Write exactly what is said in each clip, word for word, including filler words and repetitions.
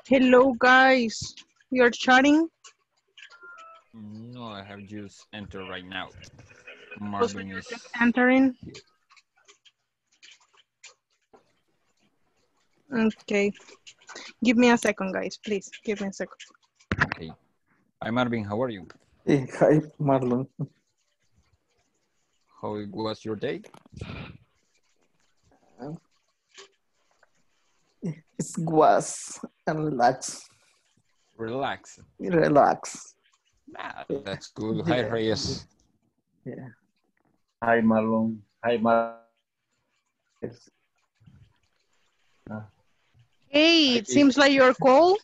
Hello, guys. You're chatting? No, I have just entered right now. Also, Marvin you're is just entering? here. Okay. Give me a second, guys. Please, give me a second. Okay. Hi, Marvin. How are you? Hey, hi, Marlon. How was your day? It was and relax. Relax. Relax. Ah, that's good. Hi, Yeah. Reyes. Yeah. Hi, Marlon. Hi, Mar. Yes. Hey, Hi, it seems like you're cold.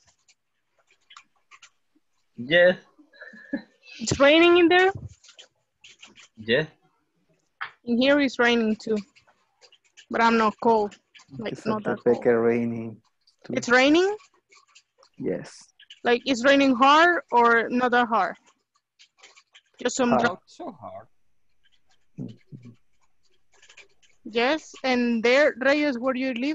Yes, It's raining in there. yes. In here, it's raining too. But I'm not cold. Like, It's not a that cold. Rebecca raining too. It's raining? Yes. Like, it's raining hard or not that hard? Just some Hard. drops. Not so hard. Yes. And there, Reyes, where do you live?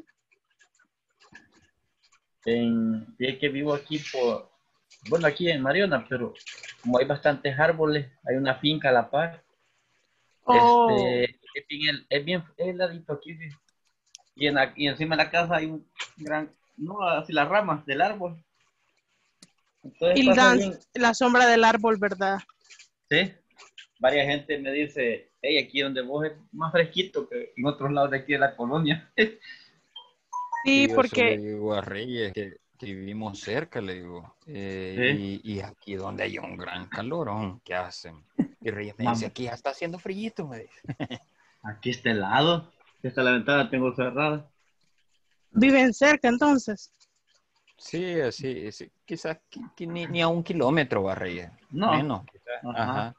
En, fíjate que vivo aquí por, bueno, aquí en Mariona, pero como hay bastantes árboles, hay una finca a la par. Oh. Este, es bien, es bien es heladito aquí. Sí. Y, en la- y encima de la casa hay un gran, no, así las ramas del árbol. Entonces Y pasa la, bien, la sombra del árbol, ¿verdad? sí. Varia gente me dice, hey, aquí donde vos es más fresquito que en otros lados de aquí de la colonia. Sí, Sí, yo eso le porque digo a Reyes que, que vivimos cerca, le digo. Eh, Sí. y, y aquí donde hay un gran calorón, ¿qué hacen? Y Reyes me dice, Mam, aquí ya está haciendo frío, me dice. aquí está helado. Aquí está la ventana, tengo cerrada. viven cerca entonces. Sí, así, sí, quizás qui- qui- ni, ni a un kilómetro va Reyes. No. Menos, quizás. Ajá. Ajá.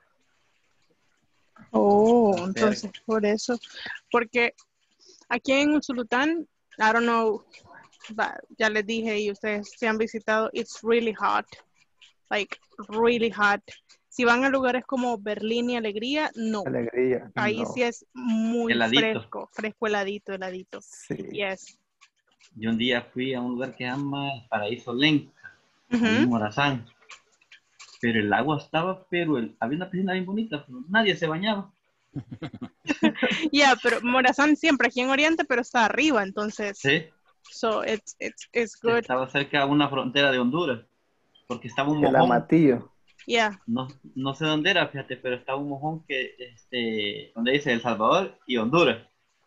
Oh, Está entonces cerca. por eso. Porque aquí en Usulután, I don't know, but ya les dije y ustedes se han visitado, it's really hot. Like, really hot. Si van a lugares como Berlín y Alegría, no. Alegría. Ahí No. sí es muy Heladito. fresco, fresco heladito, heladito. Sí. Yes. Yo un día fui a un lugar que se llama Paraíso Lenca, ahí Ujú. en Morazán. Pero el agua estaba, pero el, había una piscina bien bonita, pero nadie se bañaba. Yeah, pero Morazán siempre aquí en Oriente, pero está arriba, entonces, Sí. so it's, it's, it's good. Estaba cerca de una frontera de Honduras, porque estaba un El mojón. amatillo. Yeah. No, no sé dónde era, fíjate, pero estaba un mojón que, este, donde dice El Salvador y Honduras.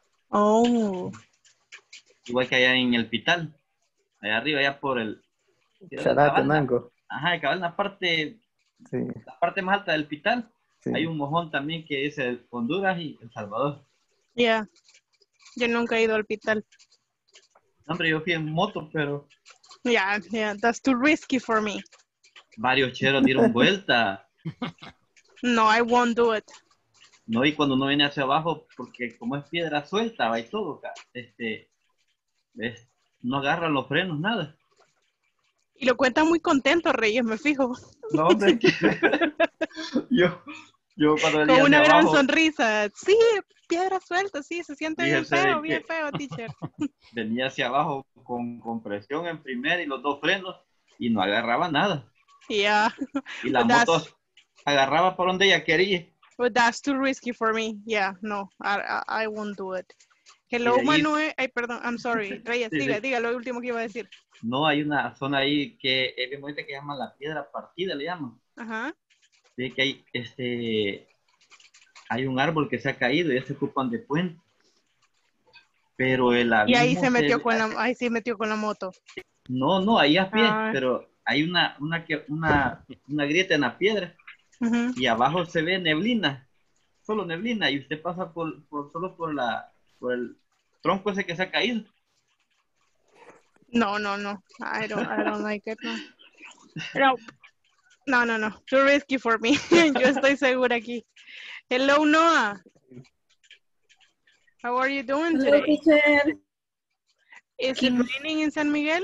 Oh. Igual que allá en el Pital, allá arriba, allá por el... Charate, cabal, la- Nango. Ajá, cabal, la parte, Sí. la parte más alta del Pital. Sí. Hay un mojón también que dice el Honduras y El Salvador. Yeah. Yo nunca he ido al hospital. Hombre, yo fui en moto, pero Yeah, yeah, that's too risky for me. varios cheros dieron vuelta. No, I won't do it. No, y cuando uno viene hacia abajo, porque como es piedra suelta, va y todo, ca- este, es- no agarran los frenos, nada. Y lo cuentan muy contento, Reyes, me fijo. No, hombre, que yo, yo cuando venía Con hacia una gran abajo, sonrisa. Sí, piedra suelta, sí, se siente bien fíjese feo, de bien que feo, teacher. venía hacia abajo con, con presión en primera y los dos frenos y no agarraba nada. Yeah, Y la but moto that's, agarraba por donde ella quería. but that's too risky for me. Yeah, no, I, I, I won't do it. Y Hello, de ahí, Manuel. Ay, perdón, I'm sorry. Reyes, sí, diga, sí. diga lo último que iba a decir. No, hay una zona ahí que es bien bonita que llaman la piedra partida, le llaman. Ajá. Sí, que hay, este, hay un árbol que se ha caído y ya se ocupan de puente. Pero el Y ahí abismo se se metió ve- con la, ahí se metió con la moto. no, no, ahí a pie, Ah. pero hay una, una, que- una, una grieta en la piedra Ujú. y abajo se ve neblina, solo neblina, y usted pasa por, por solo por la, por el tronco ese que se ha caído. No, no, no. I don't, I don't like it. No. No, no, no, no. Too risky for me. Yo estoy segura aquí. Hello, Noah. How are you doing Hello, today? teacher. Is it raining in San Miguel?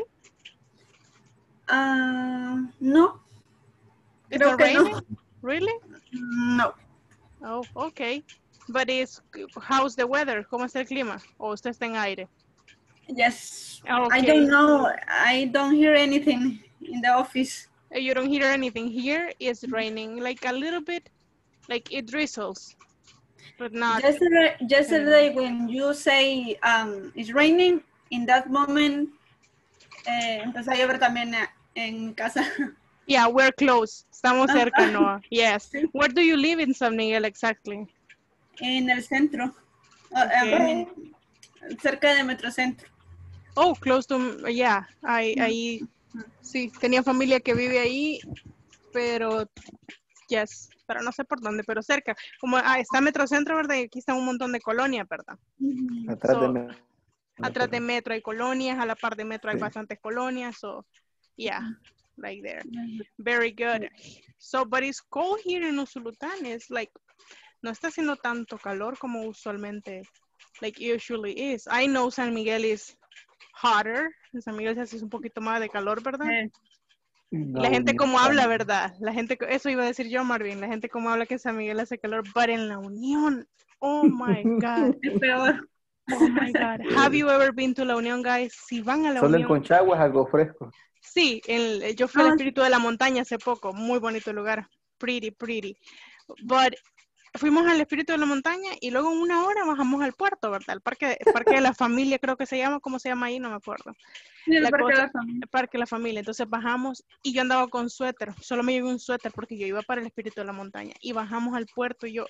Ah, no, Is creo it que raining? no. Really? No. Oh, okay. But it's, how's the weather? ¿Cómo está el clima? ¿O usted está en aire? Yes. I Okay. don't know. I don't hear anything in the office. You don't hear anything. Here it's raining, like a little bit, like it drizzles, but not. Yesterday, yesterday when you say um, it's raining, in that moment, eh, empezó a llover también eh, en casa. Yeah, we're close. Estamos cerca, Ah. Noah. Yes. Sí. Where do you live in San Miguel exactly? En el centro. Uh, Okay. um, cerca de Metrocentro. Oh, close to, yeah, ahí, ahí, sí, tenía familia que vive ahí, pero, yes, pero no sé por dónde, pero cerca. Como ah, está Metrocentro, ¿verdad? Y aquí están un montón de colonias, ¿verdad? Atrás So, de mí. atrás de Metro hay colonias, a la par de Metro hay Sí. bastantes colonias, so, yeah, like there. Very good. So, but it's cold here in Usulután. It's like, no está haciendo tanto calor como usualmente, like usually is. I know San Miguel is hotter. En San Miguel se hace un poquito más de calor, ¿verdad? Eh, No, La gente ni como habla, tanto. ¿verdad? La gente, eso iba a decir yo, Marvin. La gente como habla que en San Miguel hace calor, pero en la Unión, oh my God. es peor. Oh my God. Have you ever been to La Unión, guys? Si van a La Solo en Unión. Conchagua es algo fresco. Sí, el, yo fui al Ah, Espíritu de la Montaña hace poco. Muy bonito lugar. Pretty, pretty. But fuimos al Espíritu de la Montaña y luego en una hora bajamos al puerto, ¿verdad? El parque, el parque de la familia creo que se llama. ¿Cómo se llama ahí? No me acuerdo. Sí, el La parque de cosa- la familia. el parque de la familia. Entonces bajamos y yo andaba con suéter. Solo me llevé un suéter porque yo iba para el Espíritu de la Montaña. Y bajamos al puerto y yo,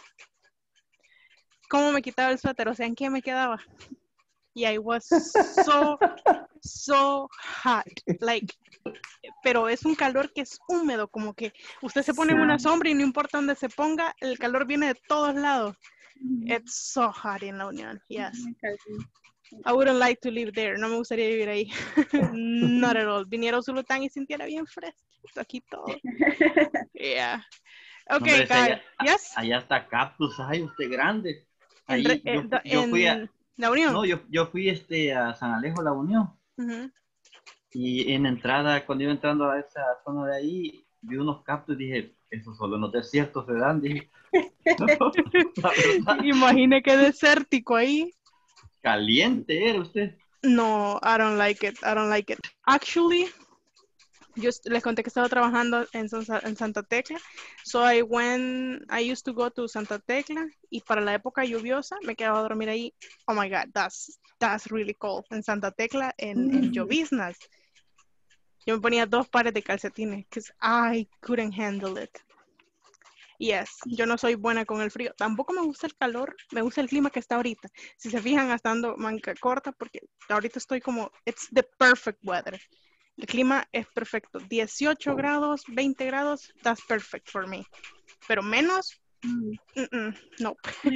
¿cómo me quitaba el suéter? O sea, ¿en qué me quedaba? Y I was so, so hot. Like, pero es un calor que es húmedo, como que usted se pone en una sombra y no importa dónde se ponga, el calor viene de todos lados. It's so hot in La Unión, yes. I wouldn't like to live there. No me gustaría vivir ahí. Not at all. Viniera a Usulután y sintiera bien fresco aquí todo. Yeah. Okay, Hombre, si guys. allá, Yes. allá está cactus, ay, usted grande. En, Ahí, re- yo, eh, do- yo fui a, en La Unión. no, yo, yo fui este, a San Alejo, La Unión, Ujú. y en entrada, cuando iba entrando a esa zona de ahí, vi unos cactus y dije, eso solo en los desiertos se dan, dije. No, la verdad, Imagine qué desértico ahí. caliente era usted. No, I don't like it. I don't like it. Actually, yo est- les conté que estaba trabajando en, San- en Santa Tecla. So I went, I used to go to Santa Tecla y para la época lluviosa me quedaba a dormir ahí. Oh my God, that's, that's really cold. En Santa Tecla, en, en lloviznas. Yo me ponía dos pares de calcetines because I couldn't handle it. Yes, yo no soy buena con el frío. Tampoco me gusta el calor, me gusta el clima que está ahorita. Si se fijan, hasta ando manga corta porque ahorita estoy como, it's the perfect weather. El clima es perfecto. dieciocho grados, veinte grados, that's perfect for me. Pero menos, mm, mm, no.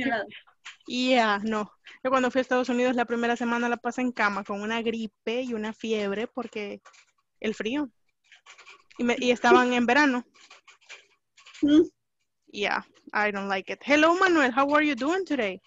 Yeah, no. Yo cuando fui a Estados Unidos la primera semana la pasé en cama con una gripe y una fiebre porque el frío. Y, me- y estaban en verano. Mm. Yeah, I don't like it. Hello, Manuel. How are you doing today?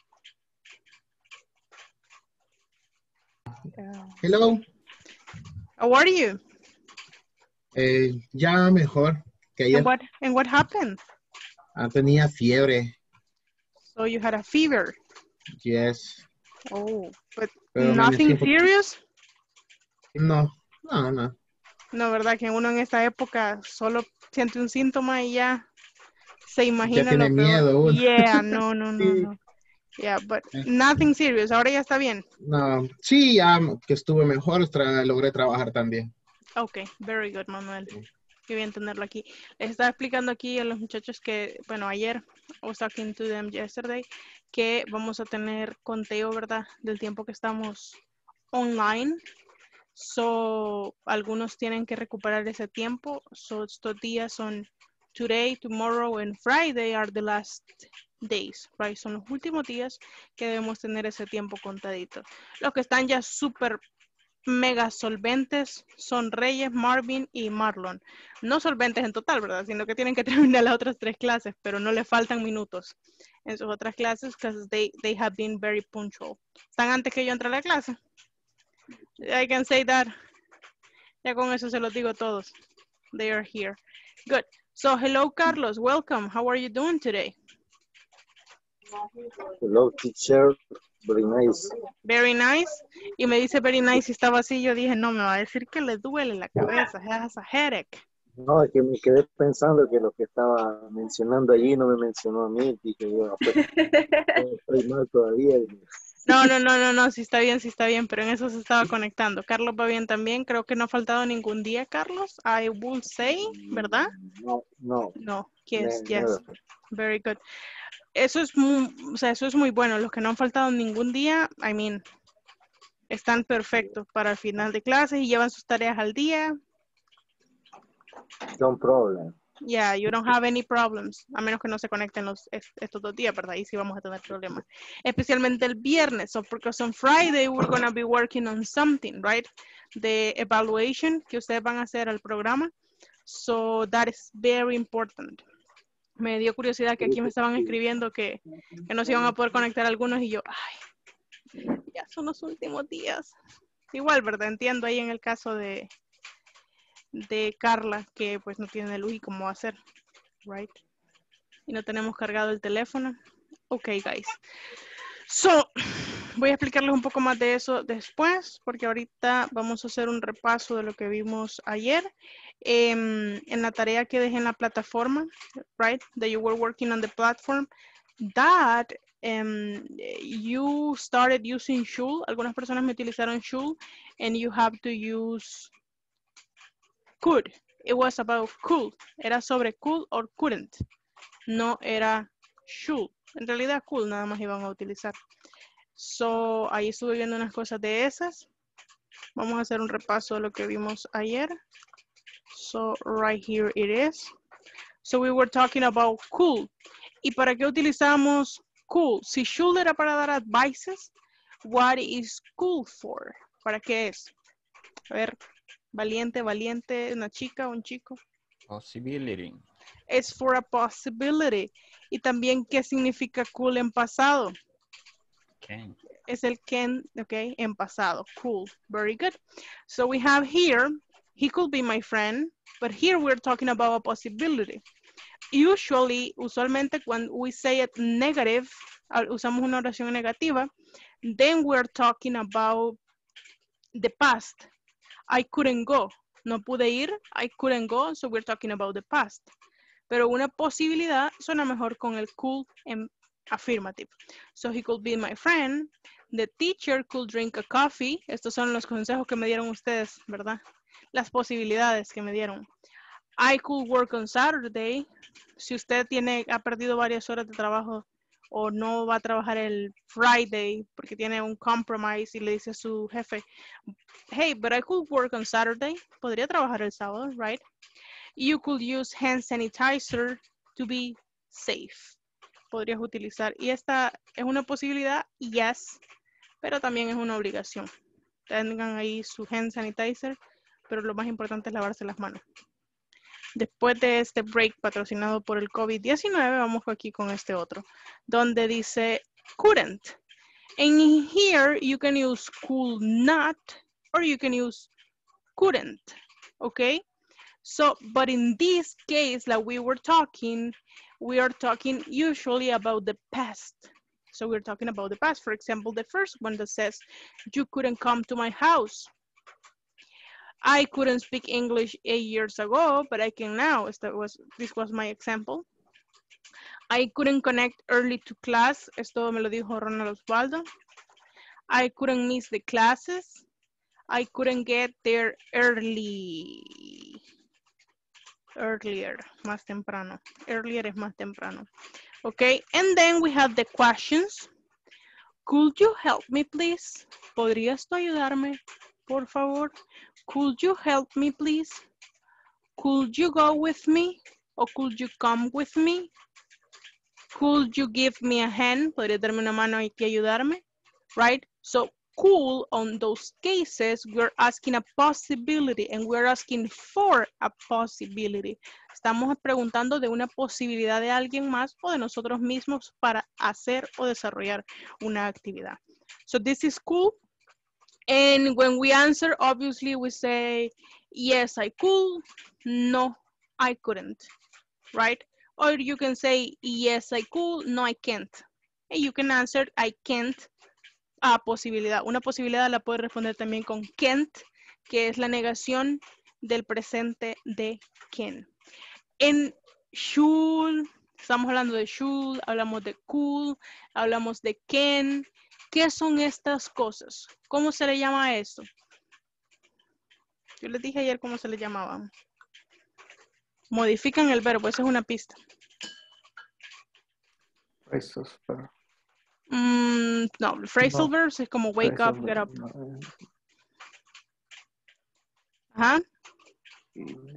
Hello, How are you? eh, ya mejor que ayer. And what and what happened? Ah, tenía fiebre, So you had a fever. yes. Oh, but Pero nothing amanecí un serious? No, no, no. No, verdad que uno en esta época solo siente un síntoma y ya se imagina tiene lo peor. miedo uno. Yeah, no, no, no, Sí. no. Yeah, but nothing serious. Ahora ya está bien. No, sí, ya que estuve mejor, tra- logré trabajar también. Okay, very good, Manuel. Qué bien tenerlo aquí. Les estaba explicando aquí a los muchachos que, bueno, ayer, I was talking to them yesterday, que vamos a tener conteo, ¿verdad? Del tiempo que estamos online. So, algunos tienen que recuperar ese tiempo. So, estos días son today, tomorrow, and Friday are the last days, right? Son los últimos días que debemos tener ese tiempo contadito. Los que están ya súper mega solventes son Reyes, Marvin y Marlon. No solventes en total, ¿verdad? Sino que tienen que terminar las otras tres clases, pero no les faltan minutos en sus otras clases because they, they have been very punctual. Están antes que yo entre a la clase. I can say that. Ya con eso se los digo a todos. They are here. Good. So, hello, Carlos. Welcome. How are you doing today? Hello, teacher. Very nice. Very nice. Y me dice very nice y estaba así. Yo dije, no, me va a decir que le duele la cabeza. Has a headache. No, es que me quedé pensando que lo que estaba mencionando allí no me mencionó a mí. Dije yo, pues, estoy mal todavía. No, no, no, no, no, sí está bien, sí está bien, pero en eso se estaba conectando. Carlos va bien también, creo que no ha faltado ningún día, Carlos. I will say, ¿verdad? No, no. No, yes, ne- yes, never. very good. Eso es muy, o sea, eso es muy bueno. Los que no han faltado ningún día, I mean, están perfectos para el final de clases y llevan sus tareas al día. No problem. Yeah, you don't have any problems, a menos que no se conecten los, estos dos días, ¿verdad? Ahí sí vamos a tener problemas. Especialmente el viernes, so because on Friday we're going to be working on something, right? The evaluation que ustedes van a hacer al programa. So that is very important. Me dio curiosidad que aquí me estaban escribiendo que, que no se iban a poder conectar algunos y yo, ay, ya son los últimos días. Igual, ¿verdad? Entiendo ahí en el caso de... de Carla, que pues no tiene luz y cómo hacer, right? Y no tenemos cargado el teléfono. Ok, guys. So, voy a explicarles un poco más de eso después, porque ahorita vamos a hacer un repaso de lo que vimos ayer. Um, en la tarea que dejé en la plataforma, right? That you were working on the platform, that um, you started using Shul. Algunas personas me utilizaron Shul, and you have to use could. It was about could. Era sobre could or couldn't. No era should. En realidad could nada más iban a utilizar. So, ahí estuve viendo unas cosas de esas. Vamos a hacer un repaso de lo que vimos ayer. So, right here it is. So, we were talking about could. ¿Y para qué utilizamos could? Si should era para dar advices, what is could for? ¿Para qué es? A ver, valiente, valiente, una chica, un chico. Possibility. Es for a possibility. Y también, ¿qué significa cool en pasado? Can. Es el can, ok, en pasado. Cool, very good. So we have here, he could be my friend, but here we're talking about a possibility. Usually, usualmente, when we say it negative, usamos una oración negativa, then we're talking about the past. I couldn't go. No pude ir. I couldn't go. So we're talking about the past. Pero una posibilidad suena mejor con el could en affirmative. So he could be my friend. The teacher could drink a coffee. Estos son los consejos que me dieron ustedes, ¿verdad? Las posibilidades que me dieron. I could work on Saturday. Si usted tiene, ha perdido varias horas de trabajo o no va a trabajar el Friday porque tiene un compromise y le dice a su jefe, hey, but I could work on Saturday. Podría trabajar el sábado, right? You could use hand sanitizer to be safe. Podrías utilizar. Y esta es una posibilidad, yes, pero también es una obligación. Tengan ahí su hand sanitizer, pero lo más importante es lavarse las manos. Después de este break patrocinado por el COVID diecinueve, vamos aquí con este otro, donde dice couldn't. And here you can use could not, or you can use couldn't, okay? So, but in this case, like we were talking, we are talking usually about the past. So we're talking about the past. For example, the first one that says, you couldn't come to my house. I couldn't speak English eight years ago, but I can now. That was, this was my example. I couldn't connect early to class. Esto me lo dijo Ronald Osvaldo. I couldn't miss the classes. I couldn't get there early. Earlier, más temprano. Earlier es más temprano. Okay, and then we have the questions. Could you help me, please? ¿Podrías tú ayudarme, por favor? Could you help me, please? Could you go with me? Or could you come with me? Could you give me a hand? ¿Podrías darme una mano y ayudarme? Right? So, cool, on those cases, we're asking a possibility and we're asking for a possibility. Estamos preguntando de una posibilidad de alguien más o de nosotros mismos para hacer o desarrollar una actividad. So this is cool. And when we answer, obviously we say, yes, I could. No, I couldn't. Right? Or you can say, yes, I could. No, I can't. And you can answer, I can't. a posibilidad. Una posibilidad la puede responder también con can't, que es la negación del presente de can. En should, estamos hablando de should, hablamos de could, hablamos de can. ¿Qué son estas cosas? ¿Cómo se le llama a esto? Yo les dije ayer cómo se le llamaba. Modifican el verbo, esa es una pista. Phrasal verb. Mm, no, phrasal No. verbs es como wake Phrasal up, get verb, up. no, eh, Ajá. is-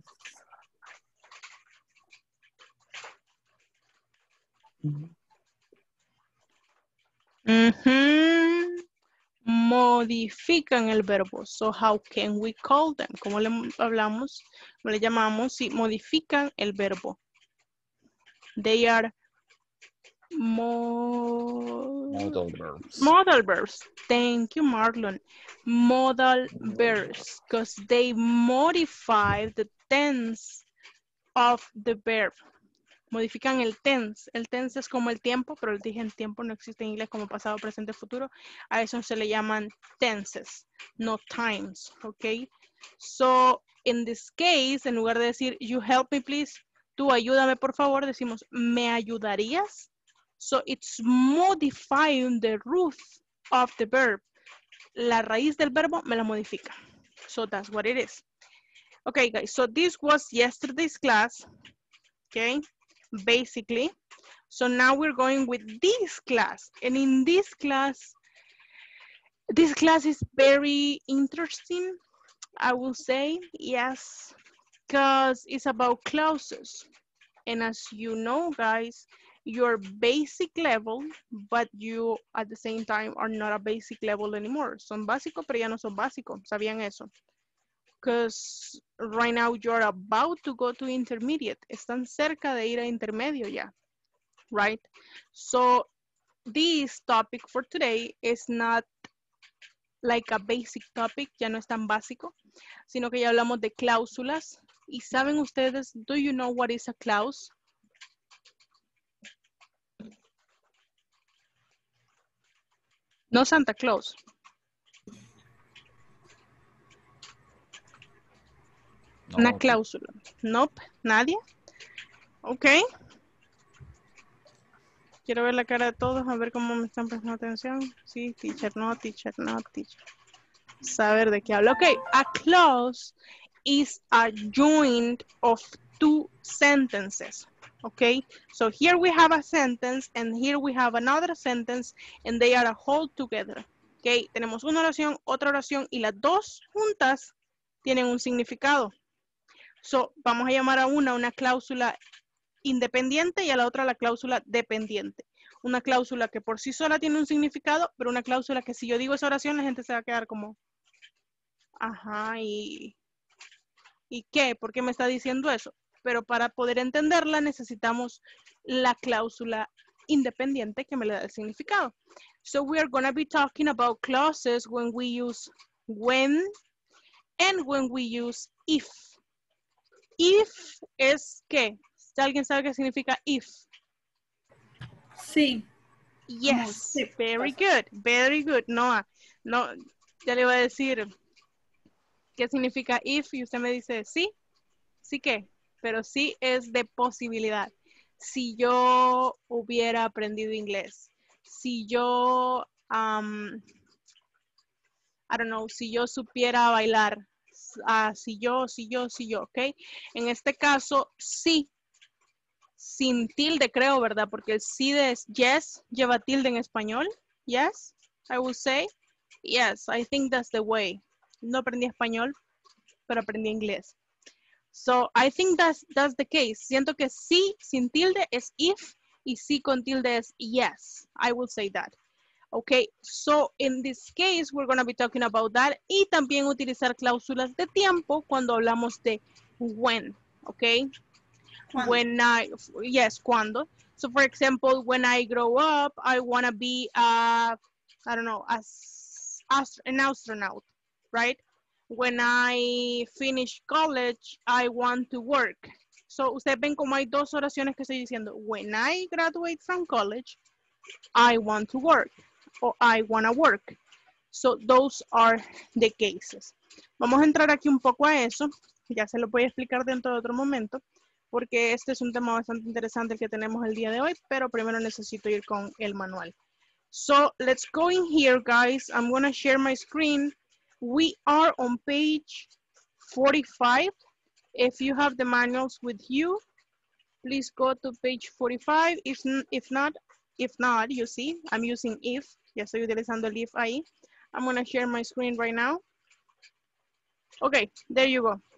Ujú. Modifican el verbo. So how can we call them? ¿Cómo le hablamos? ¿Cómo le llamamos? Si modifican el verbo. They are mo Modal verbs. modal verbs. Thank you, Marlon. Modal verbs, because they modify the tense of the verb. Modifican el tense. El tense es como el tiempo, pero el dije en tiempo no existe en inglés como pasado, presente, futuro. A eso se le llaman tenses, no times, ¿ok? So, in this case, en lugar de decir, you help me please, tú ayúdame por favor, decimos, ¿me ayudarías? So, it's modifying the root of the verb. La raíz del verbo me la modifica. So, that's what it is. Okay, guys, so this was yesterday's class, okay? Basically. So now we're going with this class. And in this class, this class is very interesting, I will say, yes, because it's about clauses. And as you know, guys, you're basic level, but you at the same time are not a basic level anymore. Son básicos, pero ya no son básicos. ¿Sabían eso? Because right now you're about to go to intermediate. Están cerca de ir a intermedio ya, right? So this topic for today is not like a basic topic, ya no es tan básico, sino que ya hablamos de cláusulas. Y saben ustedes, do you know what is a clause? No Santa Claus. No, Una cláusula. Nope, nadie. Ok. Quiero ver la cara de todos, a ver cómo me están prestando atención. Sí, teacher, no, teacher, no, teacher. Saber de qué hablo. Ok, a clause is a joint of two sentences. Okay, so here we have a sentence and here we have another sentence and they are a whole together. Okay, tenemos una oración, otra oración y las dos juntas tienen un significado. So, vamos a llamar a una una cláusula independiente y a la otra la cláusula dependiente. Una cláusula que por sí sola tiene un significado, pero una cláusula que si yo digo esa oración la gente se va a quedar como, ajá, ¿y, ¿y qué? ¿Por qué me está diciendo eso? Pero para poder entenderla necesitamos la cláusula independiente que me le da el significado. So we are going to be talking about clauses when we use when and when we use if. If es ¿qué? ¿Alguien sabe qué significa if? Sí. Yes, Sí. very good, very good. No, no, ya le voy a decir qué significa if y usted me dice sí, sí qué, pero sí es de posibilidad. Si yo hubiera aprendido inglés, si yo, um, I don't know, si yo supiera bailar, uh, si yo, si yo, si yo, ¿ok? En este caso, sí. Sin tilde creo, ¿verdad? Porque el sí de yes lleva tilde en español. Yes, I will say. Yes, I think that's the way. No aprendí español, pero aprendí inglés. So, I think that's, that's the case. Siento que sí sin tilde es if y sí con tilde es yes. I will say that. Okay, so in this case, we're going to be talking about that. Y también utilizar cláusulas de tiempo cuando hablamos de when. Okay. ¿Cuándo? When I, yes, cuando. So for example, when I grow up, I want to be, a, I don't know, as, as an astronaut, right? When I finish college, I want to work. So ustedes ven como hay dos oraciones que estoy diciendo. When I graduate from college, I want to work. or I wanna work. So those are the cases. Vamos a entrar aquí un poco a eso. Ya se lo voy a explicar dentro de otro momento, porque este es un tema bastante interesante el que tenemos el día de hoy, pero primero necesito ir con el manual. So let's go in here, guys. I'm gonna share my screen. We are on page forty-five. If you have the manuals with you, please go to page forty-five. If, if not, if not, you see, I'm using if. Ya estoy utilizando el if ahí. I'm gonna share my screen right now. Okay, there you go.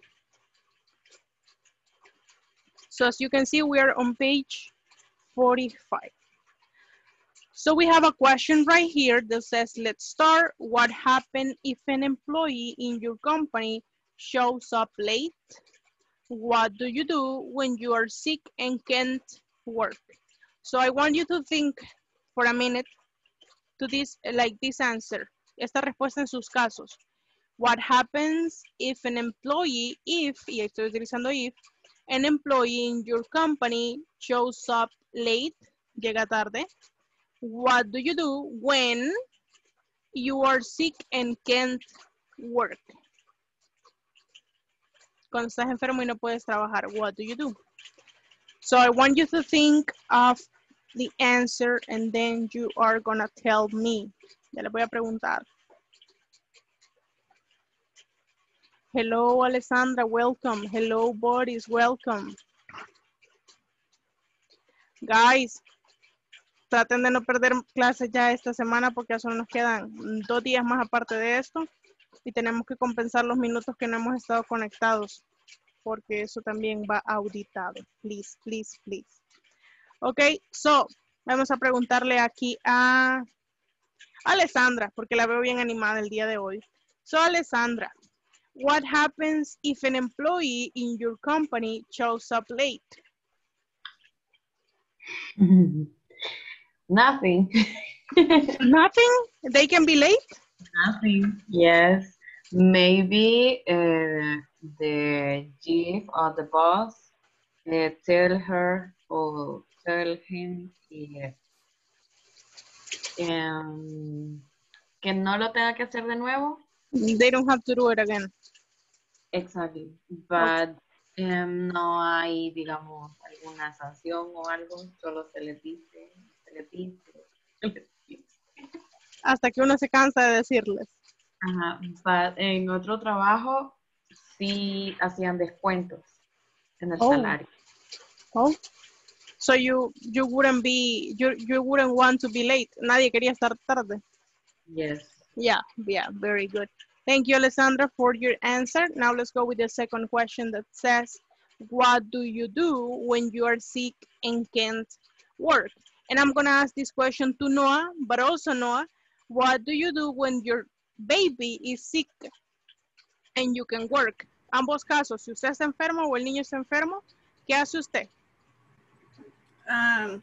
So as you can see, we are on page forty-five. So we have a question right here that says, let's start. What happened if an employee in your company shows up late? What do you do when you are sick and can't work? So I want you to think for a minute to this, like this answer. Esta respuesta en sus casos. What happens if an employee, if, y estoy utilizando if, an employee in your company shows up late, llega tarde? What do you do when you are sick and can't work? Cuando estás enfermo y no puedes trabajar, what do you do? So I want you to think of the answer and then you are gonna tell me. Ya le voy a preguntar. Hello, Alessandra, welcome. Hello, Boris, welcome. Guys, traten de no perder clases ya esta semana porque ya solo nos quedan dos días más aparte de esto y tenemos que compensar los minutos que no hemos estado conectados porque eso también va auditado. Please, please, please. Ok, so, vamos a preguntarle aquí a Alessandra porque la veo bien animada el día de hoy. So, Alessandra, what happens if an employee in your company shows up late? Nothing. Nothing? They can be late? Nothing. Yes. Maybe uh, the chief or the boss uh, tell her or tell him que, um, que no lo tenga que hacer de nuevo. They don't have to do it again. Exactly. But um, no hay, digamos, alguna sanción o algo. Solo se les dice, se les dice. Hasta que uno se cansa de decirles. Ajá, but en otro trabajo sí hacían descuentos en el Oh. salario. Oh, so you you wouldn't be you you wouldn't want to be late. Nadie quería estar tarde. Yes. Yeah, yeah, very good. Thank you, Alessandra, for your answer. Now let's go with the second question that says, what do you do when you are sick and can't work? And I'm gonna ask this question to Noah, but also Noah, what do you do when your baby is sick and you can work? Ambos casos, si usted está enfermo o el niño está enfermo, ¿qué hace usted? Um,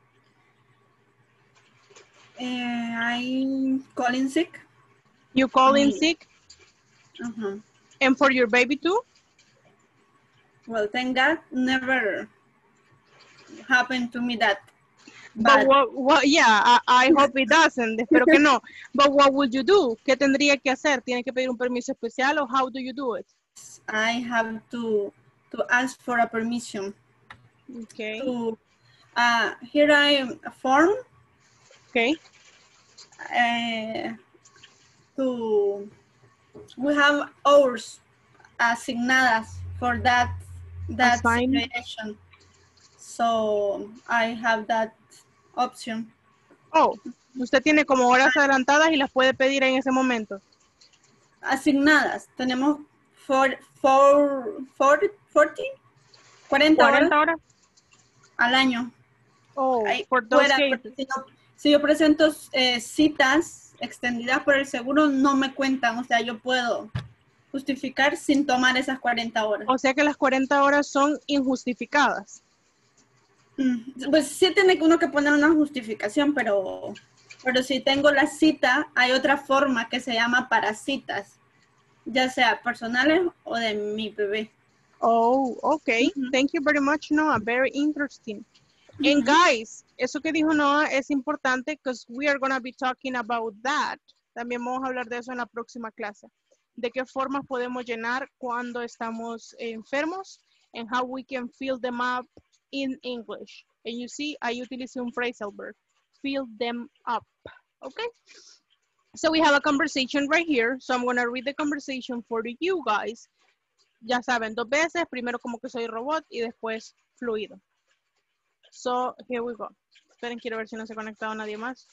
eh, I'm calling sick. You call in Mm. sick? Uh-huh. And for your baby too? Well, thank God, never happened to me that. But But what, what, yeah, I, I hope it doesn't. Espero que no. But what would you do? ¿Qué tendría que hacer? ¿Tiene que pedir un permiso especial o how do you do it? I have to to ask for a permission. Okay, To uh, here I am a form okay, uh, to we have hours asignadas for that that Assigned. situation. So I have that option. Oh, usted tiene como horas adelantadas y las puede pedir en ese momento. Asignadas. Tenemos for, for, for, forty, cuarenta horas cuarenta horas. al año. Oh, Ahí for those fuera, cases. porque si, no- si yo presento eh, citas extendidas por el seguro, no me cuentan. O sea, yo puedo justificar sin tomar esas cuarenta horas. O sea que las cuarenta horas son injustificadas. Mm, Pues sí tiene uno que poner una justificación, pero, pero si tengo la cita, hay otra forma que se llama para citas, ya sea personales o de mi bebé. Oh, okay. Ujú. Thank you very much, Noah. Very interesting. And guys, eso que dijo Noah es importante because we are going to be talking about that. También vamos a hablar de eso en la próxima clase. De qué formas podemos llenar cuando estamos enfermos and how we can fill them up in English. And you see, I utilicé un phrasal verb. Fill them up. Okay? So we have a conversation right here. So I'm going to read the conversation for you guys. Ya saben, dos veces. Primero como que soy robot y después fluido. So, here we go. Esperen, quiero ver si no se ha conectado nadie más.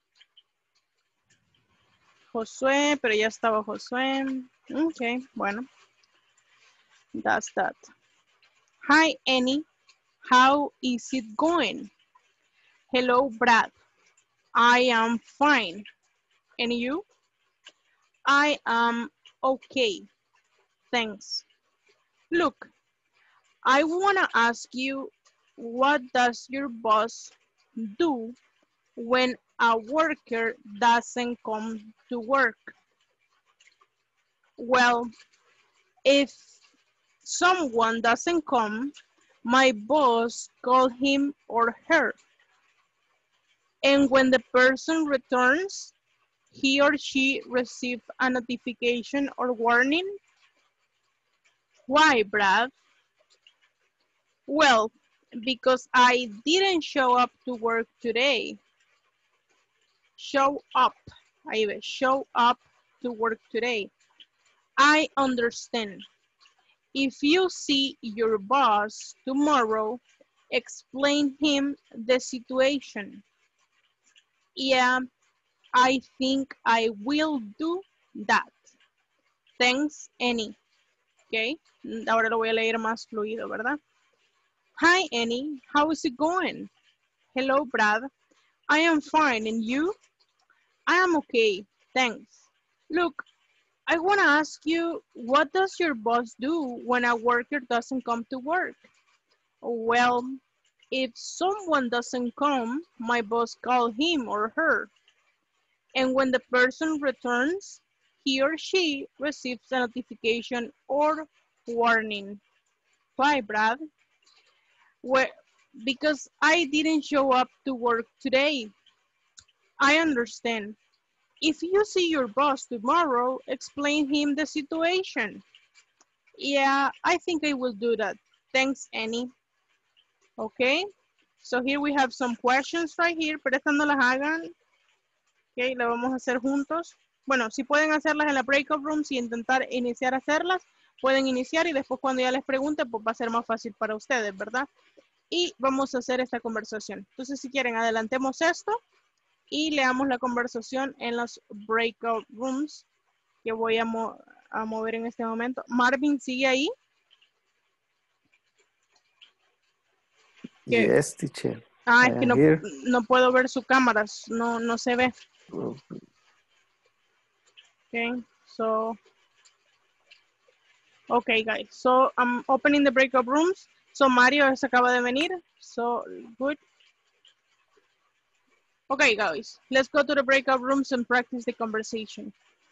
Josué, pero ya estaba Josué. Ok, bueno. That's that. Hi, Annie. How is it going? Hello, Brad. I am fine. And you? I am okay. Thanks. Look, I want to ask you, what does your boss do when a worker doesn't come to work? Well, if someone doesn't come, my boss calls him or her. And when the person returns, he or she receives a notification or warning. Why, Brad? Well, because I didn't show up to work today. Show up. Ahí ve, show up to work today. I understand. If you see your boss tomorrow, explain him the situation. Yeah, I think I will do that. Thanks, Annie. Okay, ahora lo voy a leer más fluido, ¿verdad? Hi, Annie. How is it going? Hello, Brad. I am fine, and you? I am okay, thanks. Look, I want to ask you, what does your boss do when a worker doesn't come to work? Well, if someone doesn't come, my boss calls him or her. And when the person returns, he or she receives a notification or warning. Why, Brad? Well, because I didn't show up to work today. I understand. If you see your boss tomorrow, explain him the situation. Yeah, I think I will do that. Thanks, Annie. Okay, so here we have some questions right here, pero estas no las hagan. Okay, las vamos a hacer juntos. Bueno, si pueden hacerlas en la breakout rooms y intentar iniciar a hacerlas, pueden iniciar y después cuando ya les pregunte, pues va a ser más fácil para ustedes, ¿verdad? Y vamos a hacer esta conversación. Entonces, si quieren, adelantemos esto y leamos la conversación en los breakout rooms que voy a, mo a mover en este momento. Marvin, ¿sigue ahí? ¿Qué? Yes, teacher. Ah, I es que am no, here. no puedo ver su cámara, no, no se ve. Oh, Okay, so, okay, guys. So, I'm opening the breakout rooms. So, Mario se acaba de venir. So, good. Okay, guys. Let's go to the breakout rooms and practice the conversation.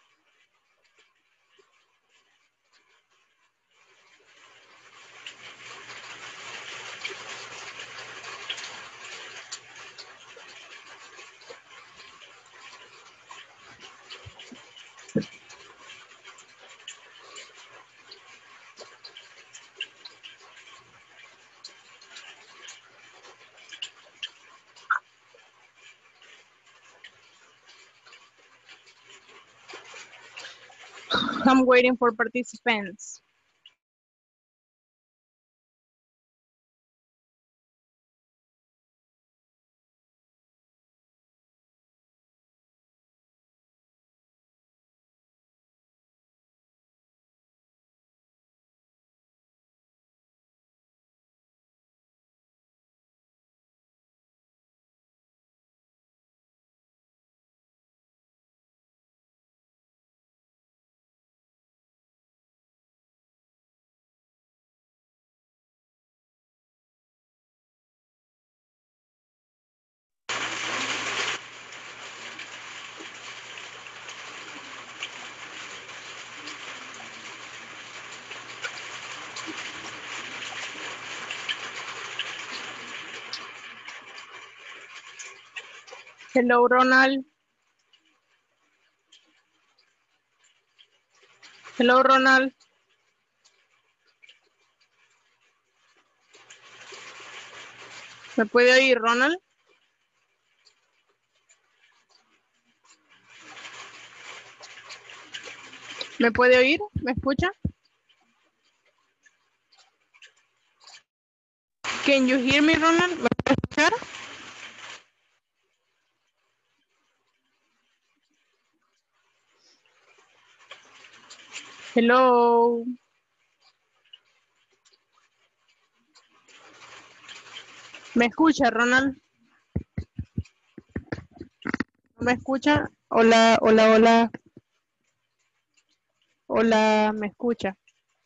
I'm waiting for participants. Hello, Ronald. Hello, Ronald. ¿Me puede oír, Ronald? ¿Me puede oír? ¿Me escucha? Can you hear me, Ronald? ¿Me puede escuchar? Hello. ¿Me escucha, Ronald? ¿No me escucha? Hola, hola, hola. Hola, ¿me escucha?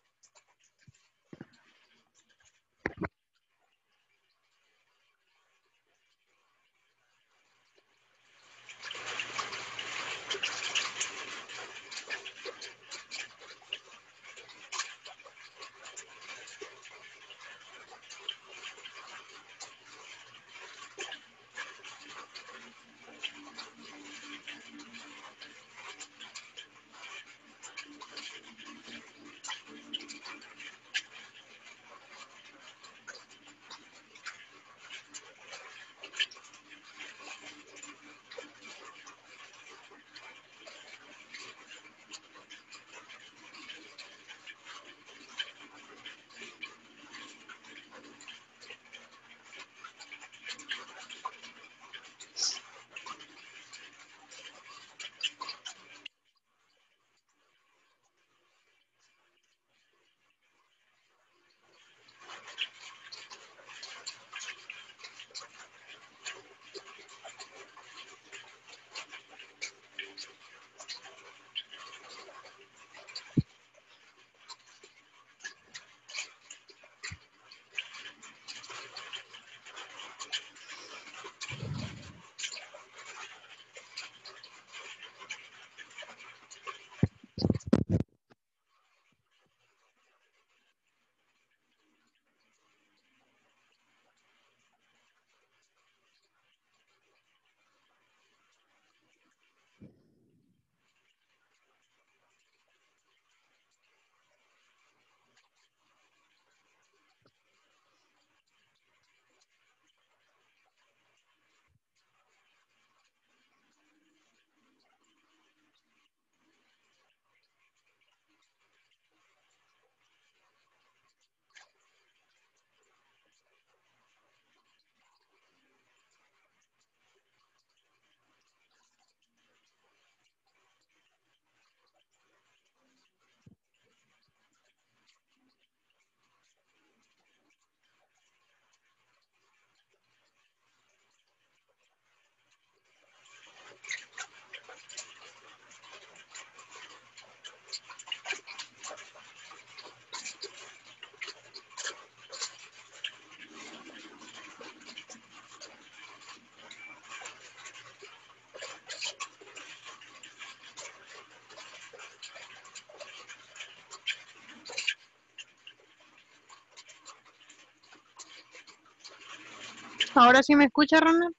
¿Ahora sí me escucha, Ronald?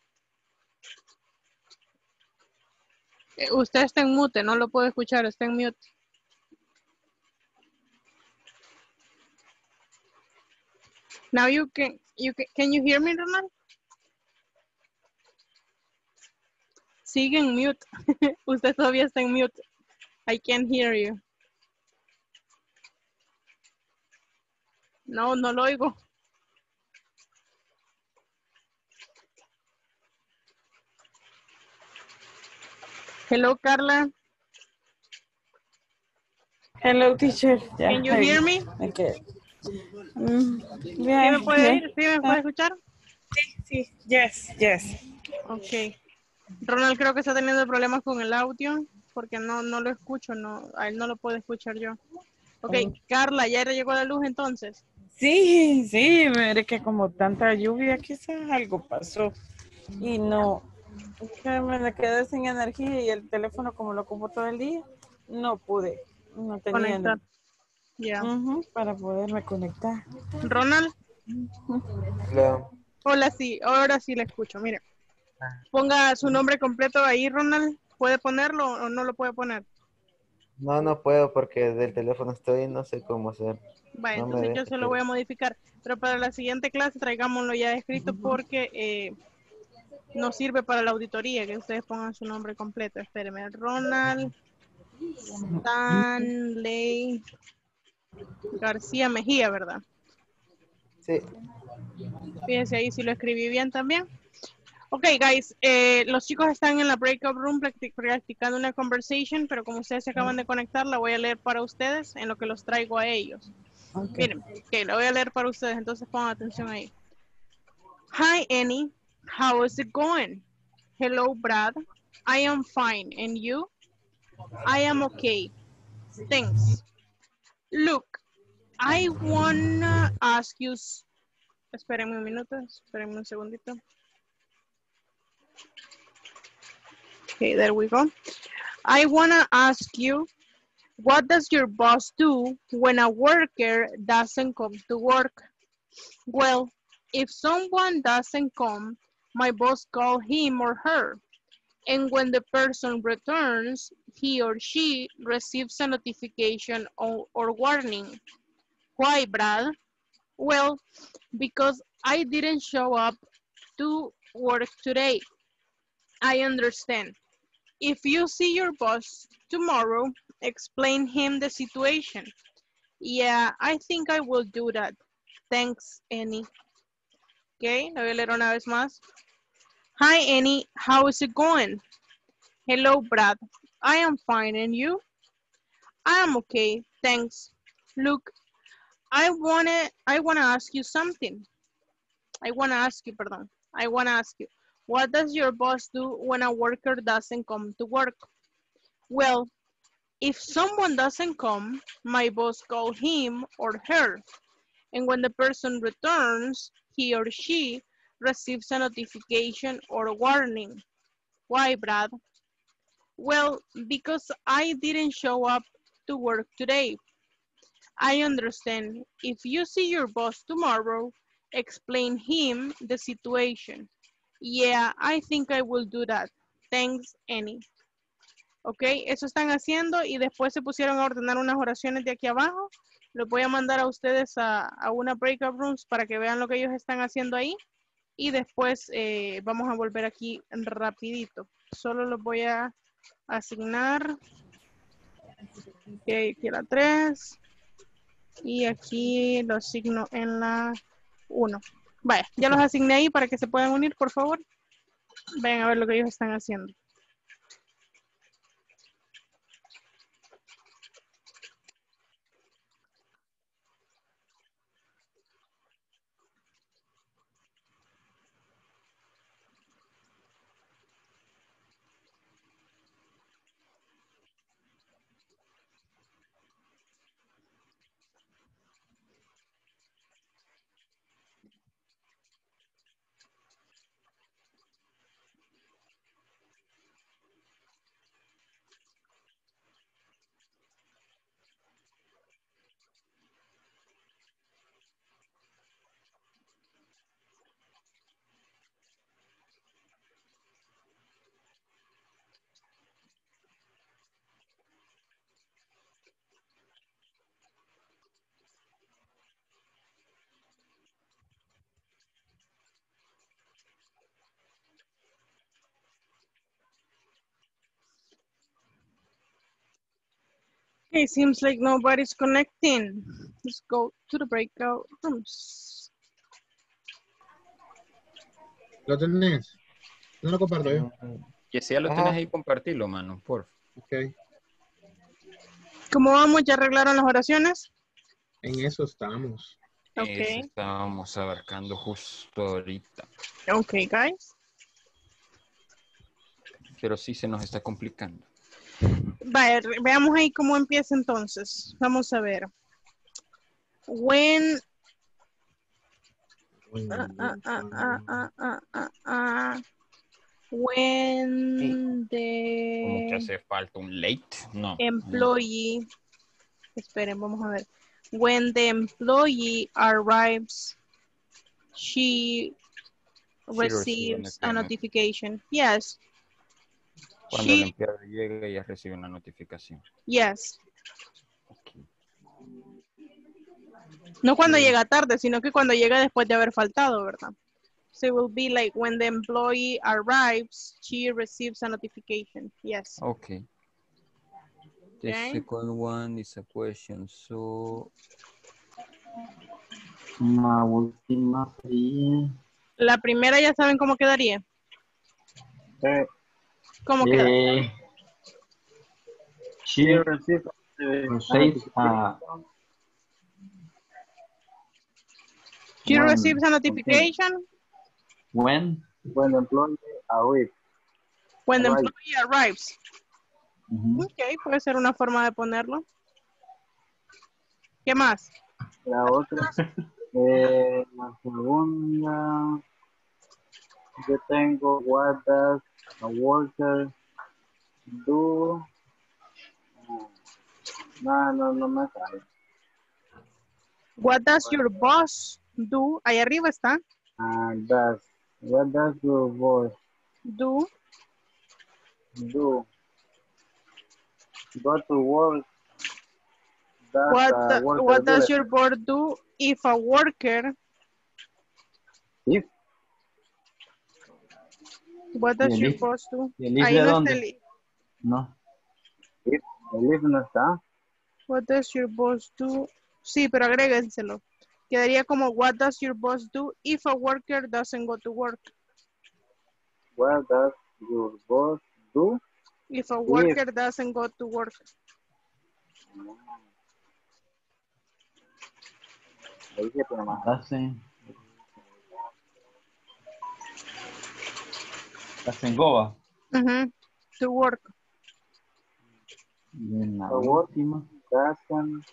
Eh, Usted está en mute, no lo puedo escuchar, está en mute. Now you can, you can, can you hear me, Ronald? Sigue en mute. Usted todavía está en mute. I can't hear you. No, no lo oigo. Hello, Carla. Hello, teacher. Yeah, Can you I- hear me? okay. Mm, ¿Sí yeah, me puede yeah. oír? ¿Sí me puede escuchar? Sí, yes, yes. Ok. Ronald creo que está teniendo problemas con el audio porque no, no lo escucho, no, a él no lo puedo escuchar yo. Ok, Oh. Carla, ¿ya le llegó la luz entonces? Sí, sí, mire que como tanta lluvia quizás algo pasó y no, que me quedé sin energía y el teléfono como lo ocupo todo el día, no pude, no tenía Conectar. energía Ya. Ujú, para poderme conectar. Ronald, Hola. hola, sí, ahora sí le escucho, mire. Ponga su nombre completo ahí, Ronald. ¿Puede ponerlo o no lo puede poner? No, no puedo porque del teléfono estoy y no sé cómo hacer. Vaya, No me entonces yo deja se lo hacer. voy a modificar. Pero para la siguiente clase traigámoslo ya escrito porque eh, no sirve para la auditoría que ustedes pongan su nombre completo. Espérenme. Ronald Stanley García Mejía, ¿verdad? Sí. Fíjense ahí si lo escribí bien también. Ok, guys, eh, los chicos están en la breakout room practic- practicando una conversation, pero como ustedes se acaban de conectar, la voy a leer para ustedes en lo que los traigo a ellos. Okay. Miren, que la voy a leer para ustedes, entonces pongan atención ahí. Hi, Annie. How is it going? Hello, Brad. I am fine. And you? I am okay. Thanks. Look, I wanna ask you... s- Espérenme un minuto, espérenme un segundito. Okay, there we go. I wanna ask you, what does your boss do when a worker doesn't come to work? Well, if someone doesn't come, my boss calls him or her. And when the person returns, he or she receives a notification or, or warning. Why, Brad? Well, because I didn't show up to work today. I understand. If you see your boss tomorrow, explain him the situation. Yeah, I think I will do that. Thanks, Annie. Okay, la voy a leer una vez más. Hi, Annie. How is it going? Hello, Brad. I am fine, and you? I am okay, thanks. Look, I wanna, I wanna ask you something. I wanna ask you, pardon. I wanna ask you, what does your boss do when a worker doesn't come to work? Well, if someone doesn't come, my boss calls him or her. And when the person returns, he or she receives a notification or warning. Why, Brad? Well, because I didn't show up to work today. I understand. If you see your boss tomorrow, explain him the situation. Yeah, I think I will do that. Thanks, Annie. Ok, eso están haciendo y después se pusieron a ordenar unas oraciones de aquí abajo. Los voy a mandar a ustedes a, a una breakout rooms para que vean lo que ellos están haciendo ahí. Y después eh, vamos a volver aquí rapidito. Solo los voy a asignar. Ok, aquí la tres. Y aquí lo asigno en la uno. Vaya, ya los asigné ahí para que se puedan unir, por favor. Vayan a ver lo que ellos están haciendo. Okay, seems like nobody's connecting. Let's go to the breakout rooms. ¿Lo tenés? No lo comparto yo. Que si ya lo Ajá. tenés ahí, compartilo, mano, por Ok. ¿Cómo vamos? ¿Ya arreglaron las oraciones? En eso estamos. Ok. Eso estábamos abarcando justo ahorita. Ok, guys. Pero sí se nos está complicando. Vaya, veamos ahí cómo empieza entonces. Vamos a ver. When... Uh, uh, uh, uh, uh, uh, uh, uh, when Como que the hace falta un late. No. employee... Esperen, vamos a ver. When the employee arrives, she receives a notification. Yes. Cuando el She, empleado llega, ella recibe una notificación. yes. No cuando llega tarde, sino que cuando llega después de haber faltado, ¿verdad? So it will be like when the employee arrives, she receives a notification. Yes. Okay. The Okay. second one is a question. So, Una última sería. La primera ya saben cómo quedaría. Eh, ¿Cómo queda? Eh, she receives receives a She when- receives a notification when. when the employee arrives. when the Arrive. employee arrives. Ujú. Ok, puede ser una forma de ponerlo. ¿Qué más? La otra, eh, la segunda, yo tengo what does a worker do. No, no, no me sale. What does your boss do? Ahí arriba está. Ah, does. What does your boss Do. do? Go to work. Does What, a the- worker what do does it? your boss do if a worker? If. What does ¿Y el your if? boss do? ¿Y el if Ahí de no dónde? está el if. No. If. El if no está. What does your boss do? Sí, pero agrégenselo. Quedaría como what does your boss do if a worker doesn't go to work? What does your boss do? If a worker doesn't go to work. Ahí se pone más. Hacen. Hacen goba. Ujú. To work. Y en la A work. última. Doesn't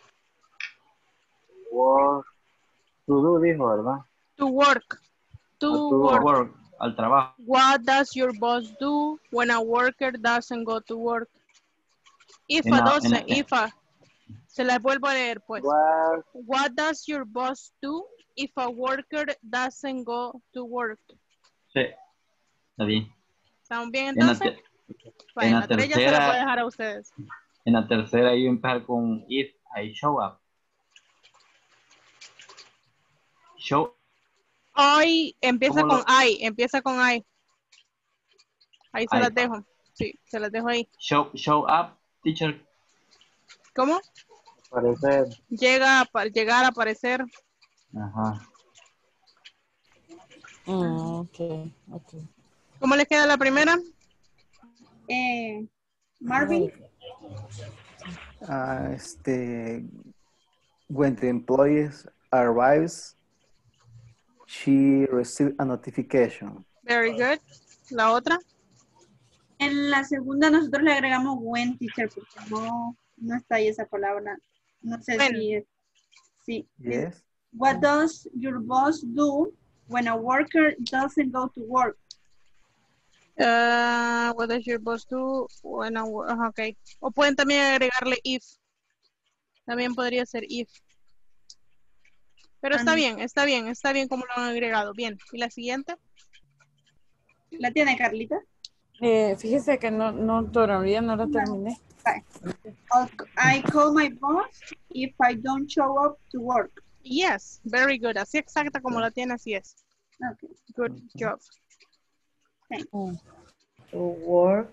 work. To do, dijo, ¿verdad? To work. To Ah, to work. Work. Al trabajo. What does your boss do when a worker doesn't go to work? If En a la- en doesn't, la- if a. Se las vuelvo a leer, pues. What, What does your boss do if a worker doesn't go to work? Sí. Está bien. ¿Están bien En la, entonces? te- Bueno, en la la tres ya se la tercera- voy a dejar a ustedes. en la tercera iba a empezar con if I show up. Show. Hoy empieza ¿Cómo con lo- I, empieza con I. Ahí se Ahí las está. dejo. Sí, se las dejo ahí. Show, show up, teacher. ¿Cómo? parecer. Llega a pa- llegar a aparecer. Ajá. Mm, ok, ok. ¿Cómo les queda la primera? Eh, Marvin, Ah, este, when the employee arrives, she receives a notification. Very good. La otra. en la segunda nosotros le agregamos when, teacher, porque no, no está ahí esa palabra. No sé When. si es. Sí. Yes. What does your boss do when a worker doesn't go to work? Uh, what does your boss do when a wo- ajá, ok. O pueden también agregarle if. También podría ser if. Pero está Ah, bien, está bien, está bien como lo han agregado. Bien. ¿Y la siguiente? ¿La tiene Carlita? Eh, fíjese que no, no, todavía no la terminé. I'll- I call my boss if I don't show up to work. Yes, very good. Así exacta como la tiene, así es. Okay. Good job. Mm. To work.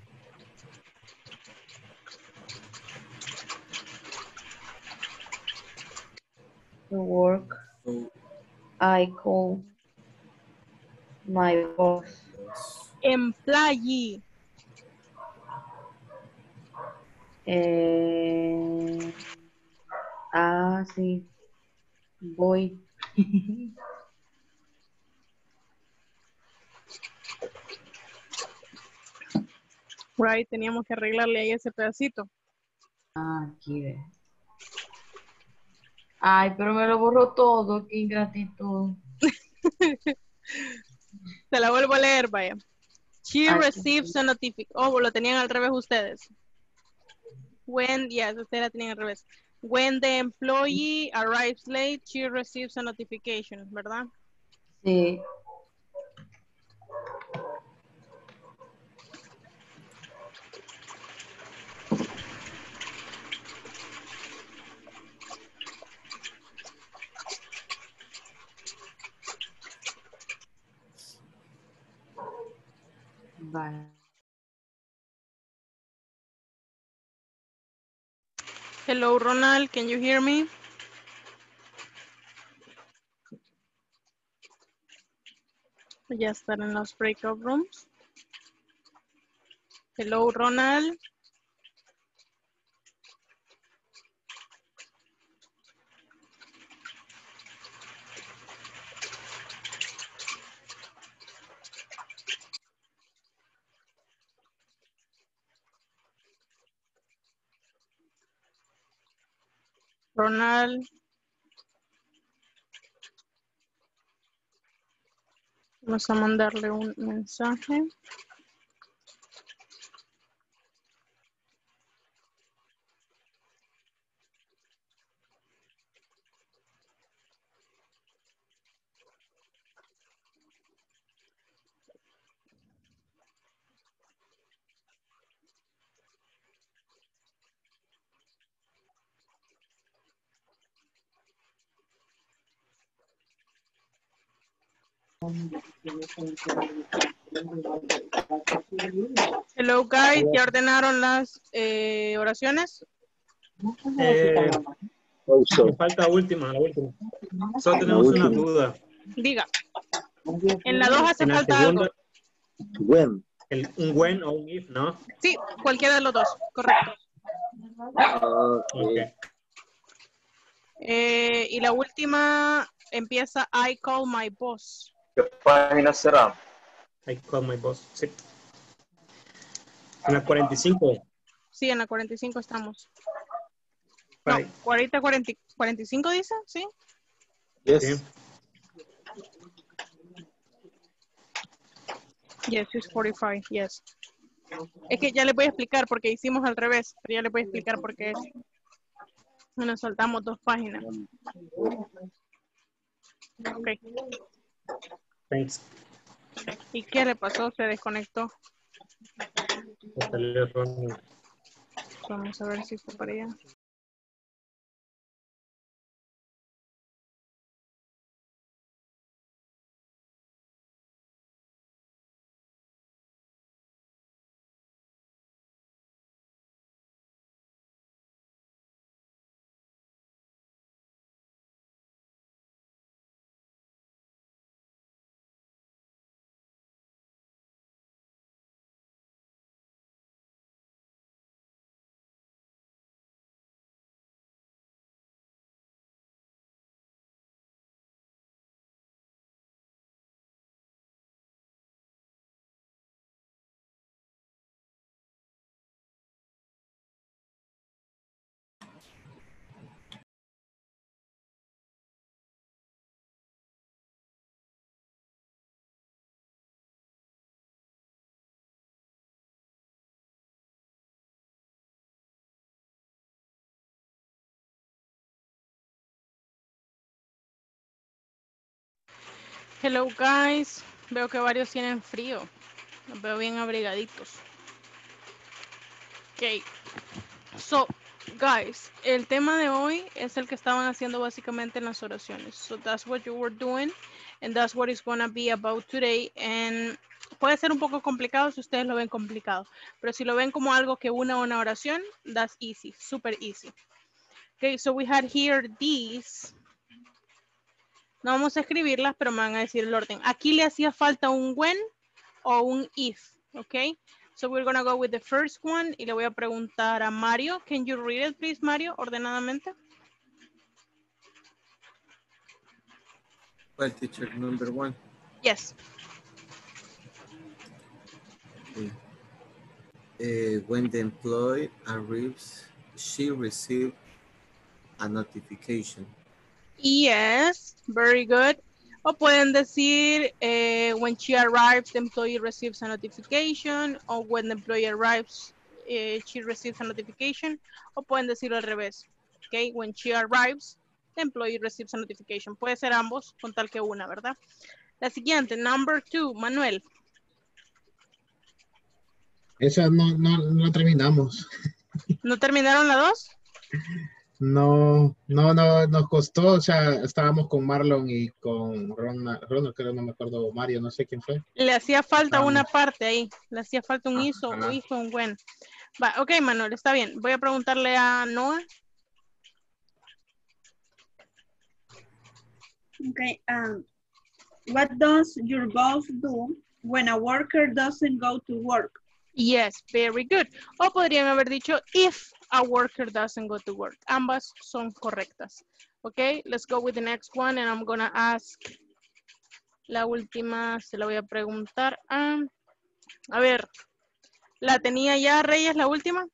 To work. I call my boss. Employee. Eh, ah, sí. Voy. Right, teníamos que arreglarle ahí ese pedacito. Ah, aquí ve. Ay, pero me lo borró todo, qué ingratitud. Se la vuelvo a leer, vaya. She Aquí. receives a notification. Oh, lo tenían al revés ustedes. When, yes, ustedes la tenían al revés. When the employee arrives late, she receives a notification, ¿verdad? Sí. Vale. Hello, Ronald. Can you hear me? Ya están en los breakout rooms. Hello, Ronald. Ronald. Vamos a mandarle un mensaje. Hello, guys. ¿Ya ordenaron las eh, oraciones? Eh, me falta última, la última. Solo tenemos una duda. Diga. En la dos hace En la falta segunda, algo. When. el, un when o un if, ¿no? Sí, cualquiera de los dos. Correcto. Okay. Eh, y la última empieza I call my boss. ¿Qué página será? I call my boss. Sí. En la cuarenta y cinco. Sí, en la cuarenta y cinco estamos. Right. No, cuarenta, cuarenta, cuarenta y cinco dice, ¿sí? Yes. Sí. Yes, it's forty-five, yes. Es que ya les voy a explicar porque hicimos al revés, pero ya les voy a explicar por qué es. Nos saltamos dos páginas. Ok. Thanks. ¿Y qué le pasó? Se desconectó. Salió erróneo. Vamos a ver si fue para allá. Hello, guys. Veo que varios tienen frío. Los veo bien abrigaditos. Ok. So, guys, el tema de hoy es el que estaban haciendo básicamente en las oraciones. So, that's what you were doing. And that's what it's going to be about today. And puede ser un poco complicado si ustedes lo ven complicado. Pero si lo ven como algo que una una oración, that's easy. Super easy. Okay, so we had here these. No vamos a escribirlas, pero me van a decir el orden. Aquí le hacía falta un when o un if, ¿ok? So we're going to go with the first one y le voy a preguntar a Mario. Can you read it, please, Mario, ordenadamente? Well, teacher, number one. Yes. Okay. Uh, when the employee arrives, she receives a notification. Yes, very good. O pueden decir, eh, when she arrives, the employee receives a notification. O when the employee arrives, eh, she receives a notification. O pueden decirlo al revés. Okay, when she arrives, the employee receives a notification. Puede ser ambos, con tal que una, ¿verdad? La siguiente, number two, Manuel. Esa no, no, no terminamos. ¿No terminaron la dos? No, no, no, nos costó, o sea, estábamos con Marlon y con Ronald, Ronald, creo, no me acuerdo, Mario, no sé quién fue. Le hacía falta Estábamos. una parte ahí, le hacía falta un ISO, un Ajá. ISO, un when. Va, ok, Manuel, está bien. Voy a preguntarle a Noah. Okay. Um, what does your boss do when a worker doesn't go to work? Yes, very good. O podrían haber dicho if a worker doesn't go to work. Ambas son correctas. Okay, let's go with the next one and I'm gonna ask. La última se la voy a preguntar a. A ver, ¿la tenía ya Reyes la última?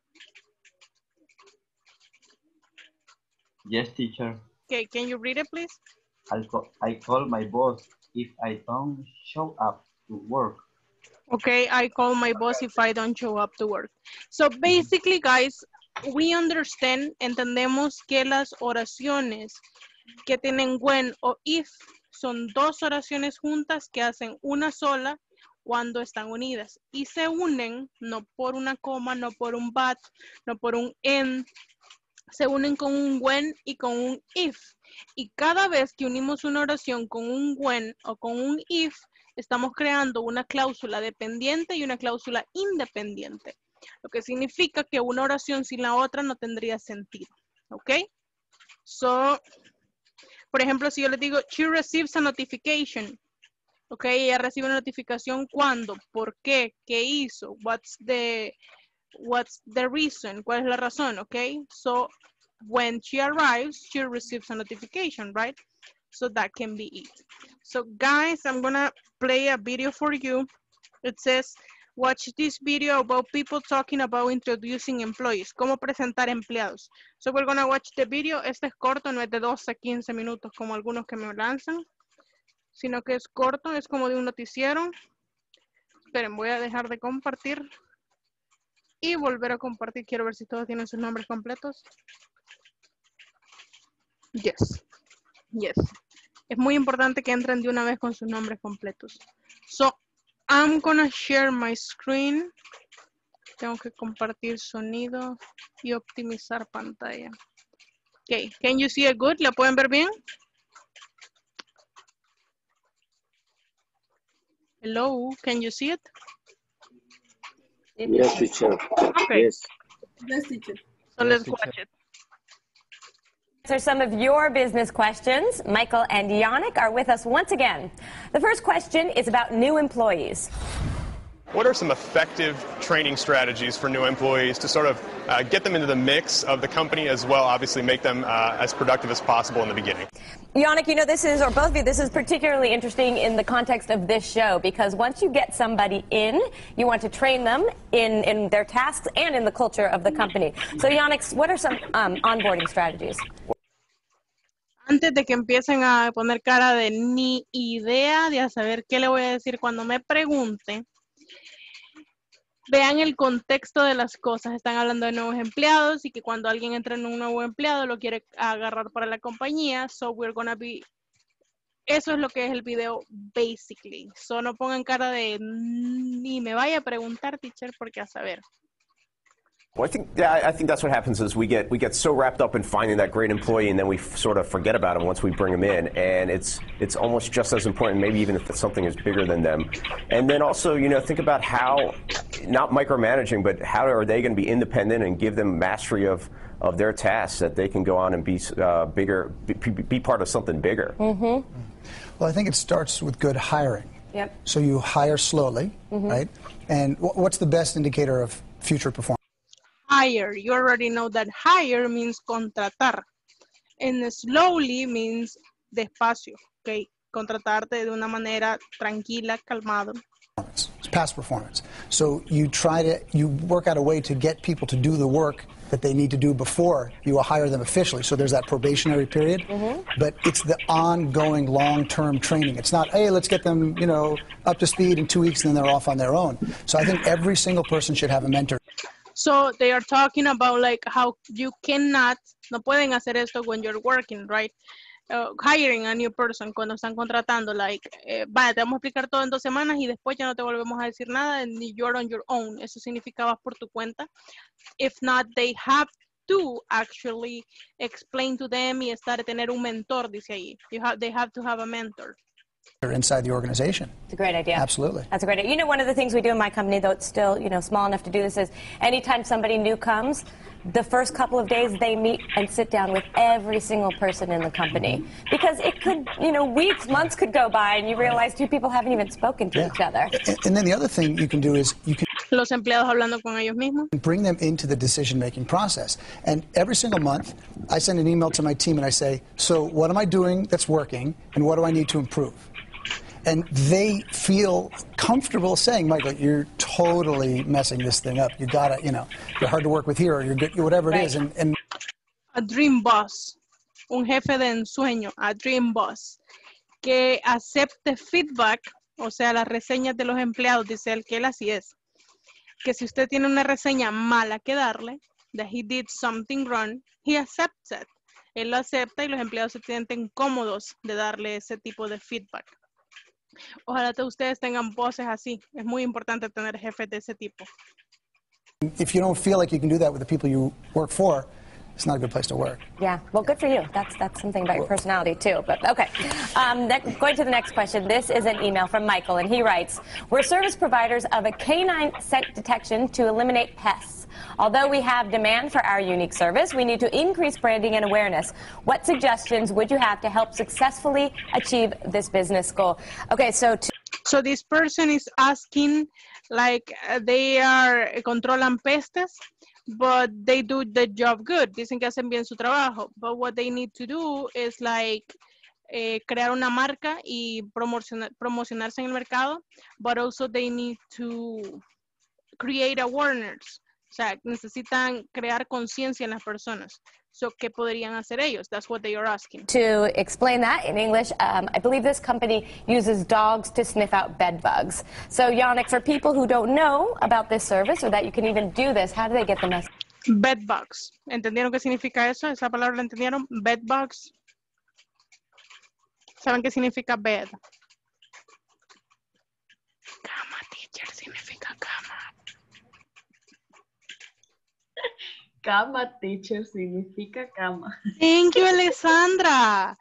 Yes, teacher. Okay, can you read it please? I call, I call my boss if I don't show up to work. Okay, I call my boss if I don't show up to work. So basically, guys, we understand, entendemos que las oraciones que tienen when o if son dos oraciones juntas que hacen una sola cuando están unidas. Y se unen no por una coma, no por un but, no por un en, se unen con un when y con un if. Y cada vez que unimos una oración con un when o con un if, estamos creando una cláusula dependiente y una cláusula independiente. Lo que significa que una oración sin la otra no tendría sentido. ¿Ok? So, por ejemplo, si yo les digo, she receives a notification. Ok, ella recibe una notificación ¿cuándo? ¿Por qué? ¿Qué hizo? What's the, what's the reason? ¿Cuál es la razón? Ok, so when she arrives, she receives a notification, right? So that can be it. So guys, I'm gonna play a video for you. It says, watch this video about people talking about introducing employees. Cómo presentar empleados. So we're gonna watch the video. Este es corto, no es de doce a quince minutos como algunos que me lanzan, sino que es corto, es como de un noticiero. Esperen, voy a dejar de compartir y volver a compartir. Quiero ver si todos tienen sus nombres completos. Yes. Yes. Es muy importante que entren de una vez con sus nombres completos. So, I'm gonna share my screen. Tengo que compartir sonido y optimizar pantalla. Okay, can you see it good? ¿La pueden ver bien? Hello, can you see it? Yes, teacher. Okay. Yes. Yes, teacher. So let's watch it. Answer some of your business questions. Michael and Yannick are with us once again. The first question is about new employees. What are some effective training strategies for new employees to sort of uh, get them into the mix of the company as well, obviously make them uh, as productive as possible in the beginning? Yannick, you know, this is, or both of you, this is particularly interesting in the context of this show, because once you get somebody in, you want to train them in, in their tasks and in the culture of the company. So Yannick, what are some um, onboarding strategies? Antes de que empiecen a poner cara de ni idea, de a saber qué le voy a decir cuando me pregunte, vean el contexto de las cosas. Están hablando de nuevos empleados y que cuando alguien entra en un nuevo empleado lo quiere agarrar para la compañía. So we're gonna be... Eso es lo que es el video, basically. So no pongan cara de ni me vaya a preguntar, teacher, porque a saber. Well, I think yeah, I think that's what happens is we get we get so wrapped up in finding that great employee, and then we f sort of forget about him once we bring him in, and it's it's almost just as important, maybe even if something is bigger than them. And then also, you know, think about how, not micromanaging, but how are they going to be independent and give them mastery of of their tasks that they can go on and be uh, bigger, be, be part of something bigger. Mm-hmm. Well, I think it starts with good hiring. Yep. So you hire slowly, Mm-hmm. right? And wh what's the best indicator of future performance? Hire, you already know that hire means contratar. And slowly means despacio, okay? Contratarte de una manera tranquila, calmado. It's past performance. So you try to, you work out a way to get people to do the work that they need to do before you hire them officially. So there's that probationary period, Mm-hmm. but it's the ongoing long-term training. It's not, hey, let's get them, you know, up to speed in two weeks and then they're off on their own. So I think every single person should have a mentor. So they are talking about like how you cannot, no pueden hacer esto when you're working, right? Uh, hiring a new person, cuando están contratando, like, eh, vaya, te vamos a explicar todo en dos semanas y después ya no te volvemos a decir nada, and you're on your own. Eso significa vas por tu cuenta. If not, they have to actually explain to them y estar, tener un mentor, dice ahí. You have, they have to have a mentor. Inside the organization. It's a great idea. Absolutely. That's a great idea. You know, one of the things we do in my company, though it's still, you know, small enough to do this, is anytime somebody new comes, the first couple of days they meet and sit down with every single person in the company. Because it could, you know, weeks, months could go by and you realize two people haven't even spoken to Yeah. each other. And, and then the other thing you can do is you can Los empleados hablando con ellos mismos. bring them into the decision-making process. And every single month, I send an email to my team and I say, so what am I doing that's working and what do I need to improve? And they feel comfortable saying, Michael, you're totally messing this thing up. You gotta, you know, you're hard to work with here, or you're good, whatever it Right. is. And, and A dream boss, un jefe de ensueño, a dream boss, que acepte feedback, o sea, las reseñas de los empleados, dice él que él así es. Que si usted tiene una reseña mala que darle, that he did something wrong, he accepts it. Él lo acepta y los empleados se sienten cómodos de darle ese tipo de feedback. Ojalá que ustedes tengan voces así. Es muy importante tener jefes de ese tipo. if you don't feel like you can do that with the people you work for, it's not a good place to work. Yeah, well, good for you. That's that's something about your personality, too. But okay, um, next, going to the next question. This is an email from Michael, and he writes, we're service providers of a canine scent detection to eliminate pests. Although we have demand for our unique service, we need to increase branding and awareness. What suggestions would you have to help successfully achieve this business goal? Okay, so... To So this person is asking, like, uh, they are, uh, controlan pestes, but they do the job good. Dicen que hacen bien su trabajo. But what they need to do is, like, eh, crear una marca y promocionar, promocionarse en el mercado, but also they need to create awareness. O sea, necesitan crear conciencia en las personas. So, ¿qué podrían hacer ellos? That's what they are asking. To explain that in English, um, I believe this company uses dogs to sniff out bed bugs. So, Yannick, for people who don't know about this service or that you can even do this, how do they get the message? Bed bugs. ¿Entendieron qué significa eso? ¿Esa palabra la entendieron? Bed bugs. ¿Saben qué significa bed? Cama, teacher, significa cama. Cama, teacher, significa cama. Thank you, Alessandra.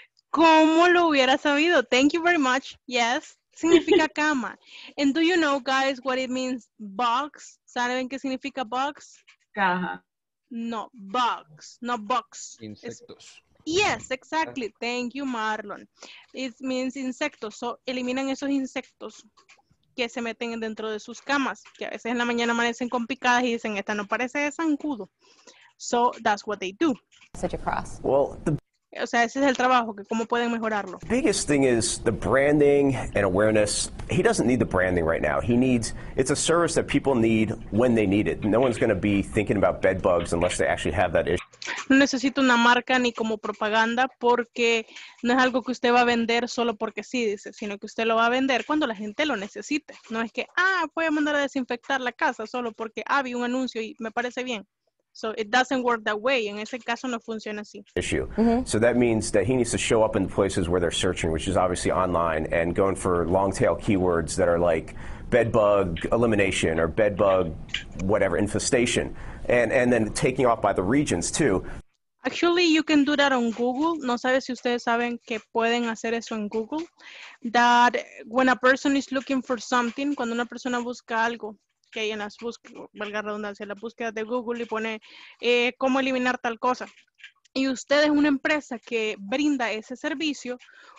¿Cómo lo hubiera sabido? Thank you very much. Yes, significa cama. And do you know, guys, what it means box? ¿Saben qué significa box? Caja. No, box, no box. Insectos. Yes, exactly. Thank you, Marlon. It means insectos. So, eliminan esos insectos que se meten dentro de sus camas, que a veces en la mañana amanecen con picadas y dicen, esta no parece de zancudo. So, that's what they do. Message across. Well, the O sea, ese es el trabajo, que cómo pueden mejorarlo. biggest thing is the branding and awareness. He doesn't need the branding right now. He needs, it's a service that people need when they need it. No one's going to be thinking about bed bugs unless they actually have that issue. No necesita una marca ni como propaganda porque no es algo que usted va a vender solo porque sí, dice, sino que usted lo va a vender cuando la gente lo necesite. No es que, ah, voy a mandar a desinfectar la casa solo porque, ah, vi un anuncio y me parece bien. So it doesn't work that way. En ese caso no funciona así. issue. So that means that he needs to show up in places where they're searching, which is obviously online, and going for long tail keywords that are like bed bug elimination or bed bug whatever infestation, and and then taking off by the regions too. Actually, you can do that on Google. No sé si ustedes saben que pueden hacer eso en Google. That when a person is looking for something, cuando una persona busca algo, que hay en las búsquedas, valga la redundancia, las búsquedas de Google y pone eh, cómo eliminar tal cosa. Y usted es una empresa que brinda ese servicio,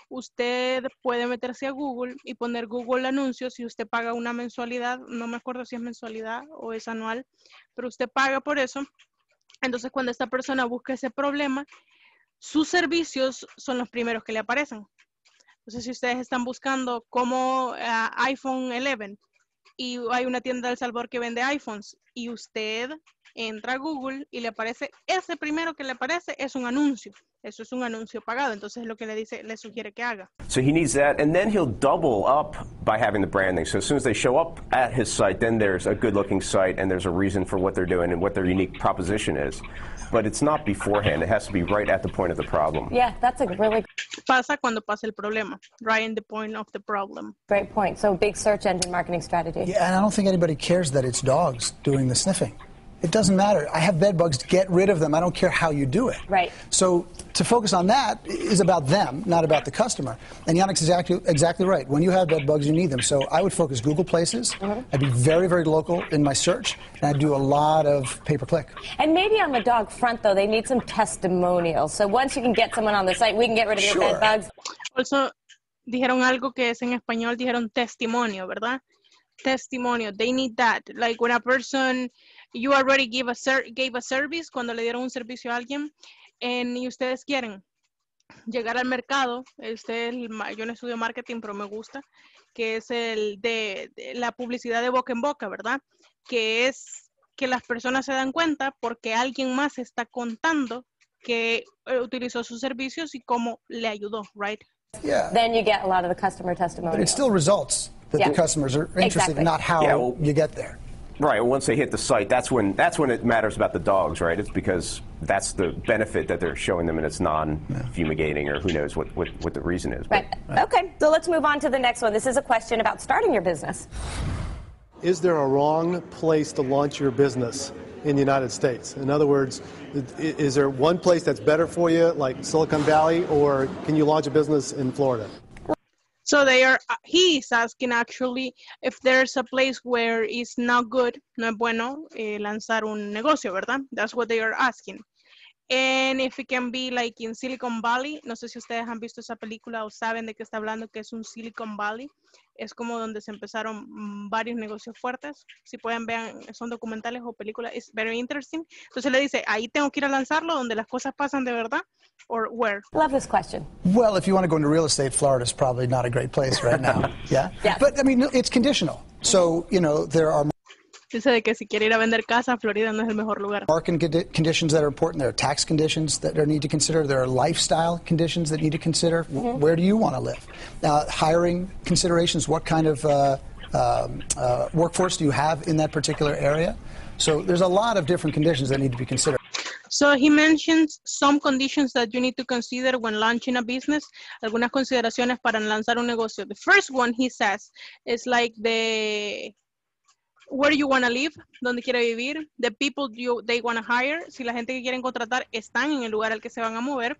usted puede meterse a Google y poner Google anuncios y usted paga una mensualidad, no me acuerdo si es mensualidad o es anual, pero usted paga por eso. Entonces, cuando esta persona busca ese problema, sus servicios son los primeros que le aparecen. Entonces, si ustedes están buscando como uh, iPhone once y hay una tienda de El Salvador que vende iPhones y usted entra a Google y le aparece, ese primero que le aparece es un anuncio. Eso es un anuncio pagado. Entonces, es lo que le dice, le sugiere que haga. So he needs that, and then he'll double up by having the branding. So as soon as they show up at his site, then there's a good-looking site, and there's a reason for what they're doing and what their unique proposition is. But it's not beforehand. It has to be right at the point of the problem. Yeah, that's a really Pasa cuando pasa el problema. Right in the point of the problem. great point. So big search engine marketing strategy. Yeah, and I don't think anybody cares that it's dogs doing the sniffing. It doesn't matter. I have bed bugs. Get rid of them. I don't care how you do it. Right. So to focus on that is about them, not about the customer. And Yannick's exactly, exactly right. When you have bed bugs, you need them. So I would focus Google Places. Mm-hmm. I'd be very, very local in my search, and I'd do a lot of pay-per-click. And maybe on the dog front, though, they need some testimonials. So once you can get someone on the site, we can get rid of your Sure. bed bugs. Also, dijeron algo que es en español, dijeron testimonio, ¿verdad? Testimonio, they need that. Like when a person, you already give a ser gave a service, cuando le dieron un servicio a alguien, and, y ustedes quieren llegar al mercado, este es el, yo no estudio marketing, pero me gusta, que es el de, de la publicidad de boca en boca, ¿verdad? Que es que las personas se dan cuenta porque alguien más está contando que eh, utilizó sus servicios y cómo le ayudó, right? Yeah. Then you get a lot of the customer But testimonials. it still results that Yeah. the customers are interested, Exactly. not how Yeah, well- you get there. Right. Well, once they hit the site, that's when that's when it matters about the dogs, right? It's because that's the benefit that they're showing them, and it's non-fumigating, or who knows what, what, what the reason is. But- Right. Okay, so let's move on to the next one. This is a question about starting your business. Is there a wrong place to launch your business in the United States? In other words, i- is there one place that's better for you, like Silicon Valley, or can you launch a business in Florida? So they are, he is asking actually if there's a place where it's not good, no es bueno eh, lanzar un negocio, ¿verdad? That's what they are asking. And if it can be like in Silicon Valley, no sé si ustedes han visto esa película o saben de qué está hablando, que es un Silicon Valley. Es como donde se empezaron mm, varios negocios fuertes. Si pueden ver, son documentales o películas. It's very interesting. Entonces le dice, ahí tengo que ir a lanzarlo, donde las cosas pasan de verdad, or where? Love this question. Well, if you want to go into real estate, Florida's probably not a great place right now. Yeah? Yeah. But, I mean, it's conditional. So, you know, there are Dice de que si quiere ir a vender casa, Florida no es el mejor lugar. market condi- conditions that are important. There are tax conditions that are need to consider. There are lifestyle conditions that need to consider. W- Where do you want to live? Uh, hiring considerations. What kind of uh, um, uh, workforce do you have in that particular area? So there's a lot of different conditions that need to be considered. So he mentions some conditions that you need to consider when launching a business. Algunas consideraciones para lanzar un negocio. The first one he says is like the where you want to live, donde quiere vivir, the people you, they want to hire, si la gente que quieren contratar están en el lugar al que se van a mover.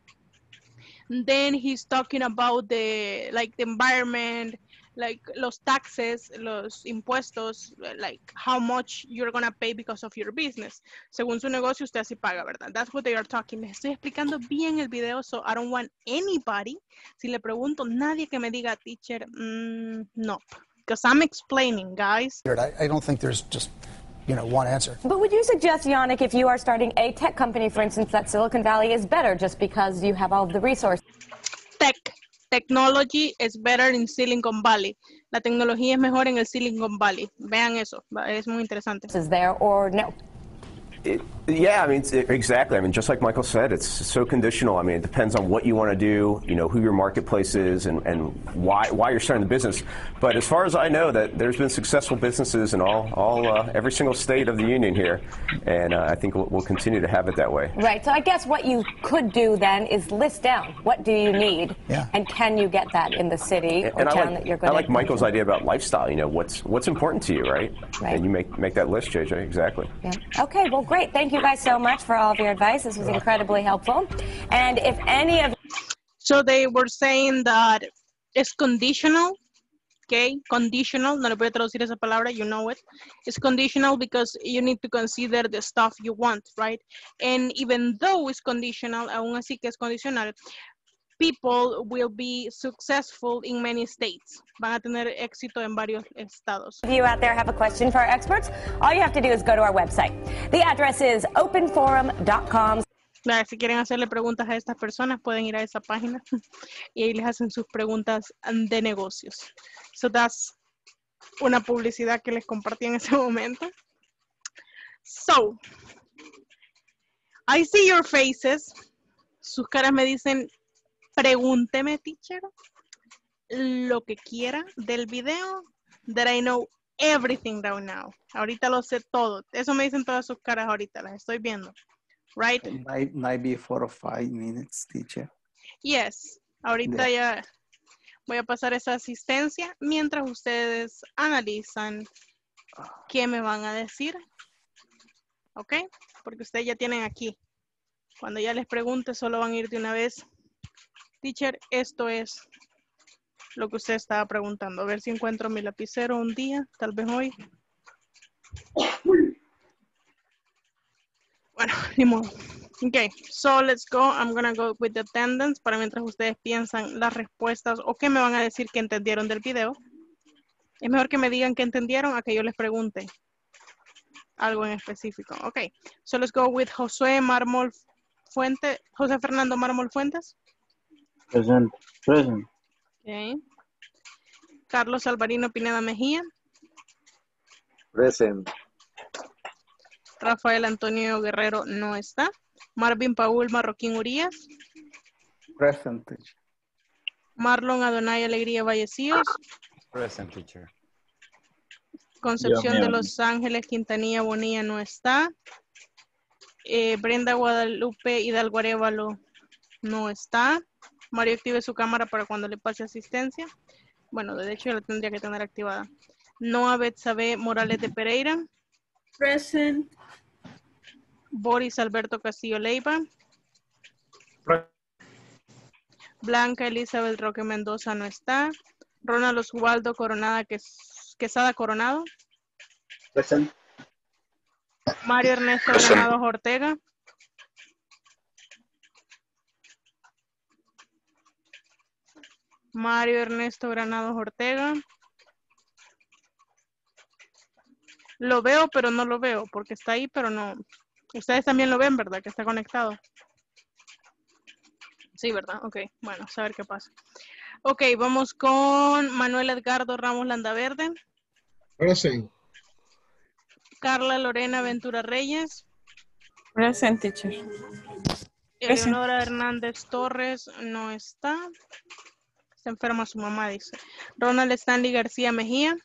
Then he's talking about the like the environment, like los taxes, los impuestos, like how much you're gonna pay because of your business. Según su negocio, usted así paga, ¿verdad? That's what they are talking. Les estoy explicando bien el video, so I don't want anybody, si le pregunto, nadie que me diga, teacher, mm, no. Because I'm explaining, guys. I, I don't think there's just, you know, one answer. But would you suggest, Yannick, if you are starting a tech company, for instance, that Silicon Valley is better just because you have all of the resources? Tech, technology is better in Silicon Valley. La tecnología es mejor en el Silicon Valley. Vean eso, es muy interesante. Is there or no? It, yeah, I mean, it's, it, exactly. I mean, just like Michael said, it's so conditional. I mean, it depends on what you want to do, you know, who your marketplace is, and, and why why you're starting the business. But as far as I know, that there's been successful businesses in all all uh, every single state of the union here, and uh, I think we'll, we'll continue to have it that way. Right. So I guess what you could do then is list down what do you need, yeah. and can you get that in the city or And I town like, that you're going I to. like Michael's idea about lifestyle. You know, what's what's important to you, right? Right. And you make make that list, J J. Exactly. Yeah. Okay. Well, great. Thank you guys so much for all of your advice. This was incredibly helpful. And if any of So they were saying that it's conditional, okay? Conditional, no le voy a traducir esa palabra, you know it. It's conditional because you need to consider the stuff you want, right? And even though it's conditional, aún así que es condicional, people will be successful in many states. Van a tener éxito en varios estados. you out there have a question for our experts, all you have to do is go to our website. The address is open forum dot com. Si quieren hacerle preguntas a estas personas, pueden ir a esa página y ahí les hacen sus preguntas de negocios. So that's una publicidad que les compartí en ese momento. So, I see your faces. Sus caras me dicen, pregúnteme, teacher, lo que quiera del video, that I know everything right now. Ahorita lo sé todo. Eso me dicen todas sus caras ahorita, las estoy viendo. Right? Might, might be four or five minutes, teacher. Yes. Ahorita ya voy a pasar esa asistencia mientras ustedes analizan qué me van a decir. ¿Ok? Porque ustedes ya tienen aquí. Cuando ya les pregunte, solo van a ir de una vez. Teacher, esto es lo que usted estaba preguntando. A ver si encuentro mi lapicero un día, tal vez hoy. Bueno, ni modo. Ok, so let's go. I'm gonna go with the attendance para mientras ustedes piensan las respuestas o qué me van a decir que entendieron del video. Es mejor que me digan que entendieron a que yo les pregunte algo en específico. Ok, so let's go with Josué Mármol Fuentes. José Fernando Mármol Fuentes. Present. Present. Ok. Carlos Alvarino Pineda Mejía. Present. Rafael Antonio Guerrero no está. Marvin Paul Marroquín Urias. Present. Marlon Adonai Alegría Vallecillos. Present, teacher. Concepción Dios mío. de Los Ángeles Quintanilla Bonilla no está. Eh, Brenda Guadalupe Hidalgo Arévalo no está. Mario active su cámara para cuando le pase asistencia. Bueno, de hecho ya la tendría que tener activada. Noa Betsabe Morales de Pereira. Present. Boris Alberto Castillo Leiva. Blanca Elizabeth Roque Mendoza no está. Ronald Oswaldo Coronada Quesada Coronado. Present. Mario Ernesto Present. Granados Ortega. Mario Ernesto Granados Ortega. Lo veo, pero no lo veo, porque está ahí, pero no. Ustedes también lo ven, ¿verdad? Que está conectado. Sí, ¿verdad? Ok, bueno, a ver qué pasa. Ok, vamos con Manuel Edgardo Ramos Landaverde. Present. Carla Lorena Ventura Reyes. Present, teacher. Eleonora Hernández Torres no está. Está enferma su mamá, dice. Ronald Stanley García Mejía.